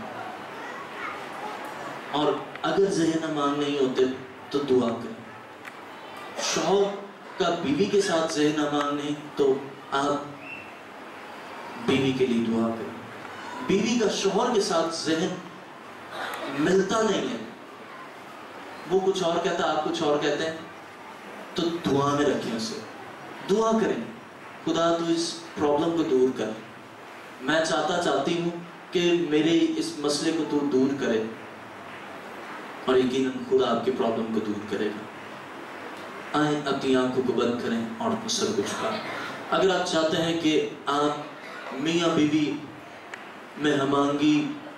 और अगर ज़हन हम आंग नहीं होते तो दुआ करें। शौहर का बीवी के साथ ज़हन हम आंग नहीं तो आप बीवी के लिए दुआ करें। बीवी का शौहर के साथ ज़हन मिलता नहीं है, वो कुछ और कहता है आप कुछ और कहते हैं, तो दुआ में रखें उसे, दुआ करें खुदा तू इस प्रॉब्लम को दूर कर। मैं चाहता चाहती हूँ कि मेरे इस मसले को तू दूर करे, और यकीनन खुदा आपकी प्रॉब्लम को दूर करेगा। आए अपनी आंखों को बंद करें और अपने सर को झुकाएं। अगर आप चाहते हैं कि आप मियाँ बीवी में हमांगी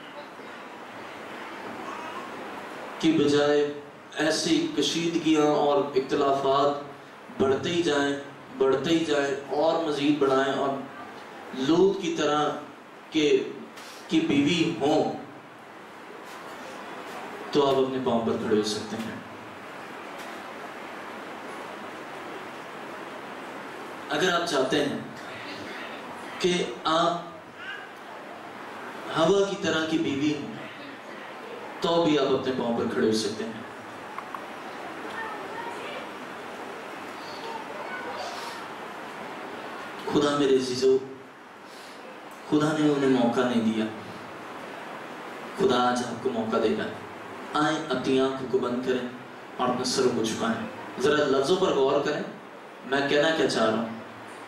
की बजाय ऐसी कशीदगियाँ और इख्तिलाफात बढ़ते ही जाएं बढ़ते ही जाएं और मज़ीद बढ़ाएं और लूत की तरह के की बीवी हों, तो आप अपने पांव पर खड़े हो सकते हैं। अगर आप चाहते हैं कि आप हवा की तरह की बीवी हो, तो भी आप अपने पांव पर खड़े हो सकते हैं। खुदा मेरे अजीजों, खुदा ने उन्हें मौका नहीं दिया, खुदा आज आपको मौका देगा। आए अपनी आंखों को बंद करें और अपने सर को झुकाएं। जरा लफ्जों पर गौर करें, मैं कहना क्या चाह रहा हूं।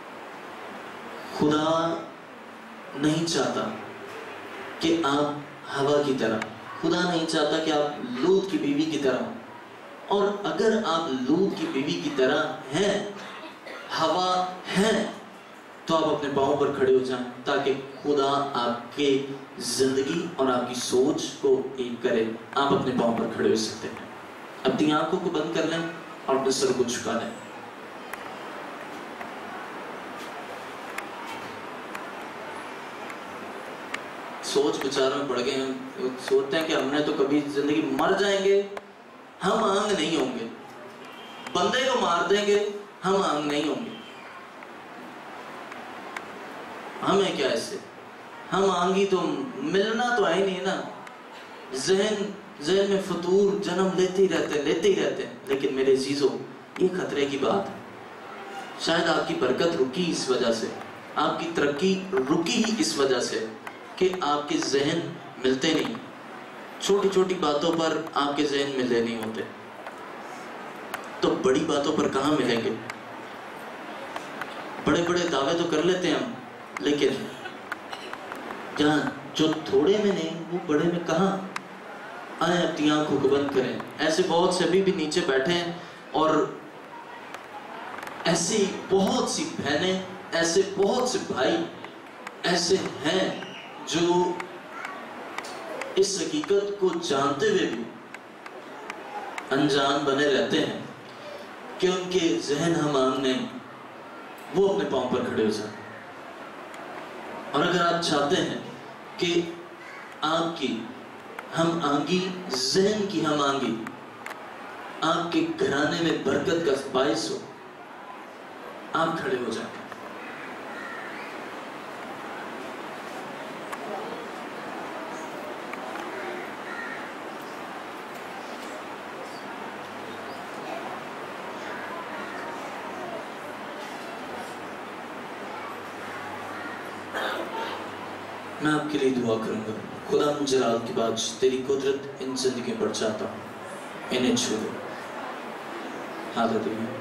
खुदा नहीं चाहता कि आप हवा की तरह, खुदा नहीं चाहता कि आप लूत की बीवी की तरह हो। और अगर आप लूत की बीवी की तरह हैं, हवा हैं, तो आप अपने पांव पर खड़े हो जाएं, ताकि खुदा आपके जिंदगी और आपकी सोच को एक करे। आप अपने पांव पर खड़े हो सकते हैं। अपनी आंखों को बंद कर लें और अपने सर को झुका लें। सोच विचार में पड़ गए हैं, सोचते हैं कि हमने तो कभी जिंदगी मर जाएंगे, हम आंग नहीं होंगे, बंदे को मार देंगे, हम आंग नहीं होंगे। हमें क्या इससे, हम आंगी तो मिलना तो है नहीं ना। जहन जहन में फतूर जन्म लेते ही रहते लेते ही रहते हैं। लेकिन मेरे अजीजों, ये खतरे की बात है। शायद आपकी बरकत रुकी इस वजह से, आपकी तरक्की रुकी ही इस वजह से कि आपके जहन मिलते नहीं। छोटी छोटी बातों पर आपके जहन मिले नहीं होते, तो बड़ी बातों पर कहाँ मिलेंगे। बड़े बड़े दावे तो कर लेते हैं हम, लेकिन जहाँ जो थोड़े में नहीं वो बड़े में कहाँ। आए अपनी आंखों को बंद करें। ऐसे बहुत से अभी भी नीचे बैठे हैं, और ऐसी बहुत सी बहनें, ऐसे बहुत से भाई ऐसे हैं जो इस हकीकत को जानते हुए भी अनजान बने रहते हैं कि उनके जहन हम आंगने, वो अपने पांव पर खड़े हो जाए। और अगर आप चाहते हैं कि आपकी हम आंगी, जहन की हम आंगी आपके घराने में बरकत का बायस हो, आप खड़े हो जाए। मैं आपके लिए दुआ करूंगा। खुदा जलाल की बात, तेरी कुदरत इन जिंदगी पर चाहता हूँ, इन्हें छू दो। हालेलुया।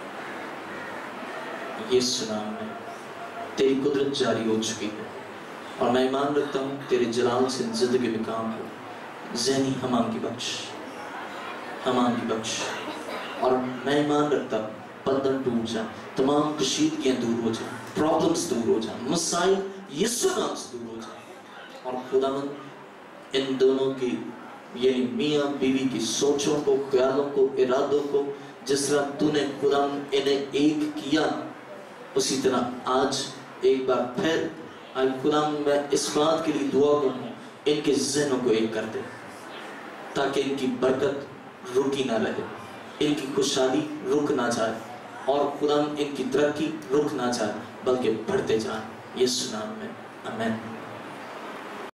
यीशु नाम में तेरी कुदरत जारी हो चुकी है और मैं ईमान रखता हूँ तेरे जलाल से जिंदगी में काम हो। ज़हनी हमाम की बख्श, हमाम की बख्श। और मैं ईमान रखता हूँ बंधन टूट जाए, तमाम कशीदगियाँ दूर हो जाए, प्रॉब्लम्स दूर हो जाए, मसाइल यीशु नाम से दूर हो जाए। और खुदावंद इन दोनों की यानी मियाँ बीवी की सोचों को, ख्यालों को, इरादों को जिस तरह तूने खुदावंद इन्हें एक किया, उसी तरह आज एक बार फिर आज खुदावंद मैं इस बात के लिए दुआ करूँ, इनके ज़हनों को एक कर दे ताकि इनकी बरकत रुकी ना रहे, इनकी खुशहाली रुक ना जाए और खुदावंद इनकी तरक्की रुक ना जाए बल्कि बढ़ते जाए। यीशु नाम में आमीन।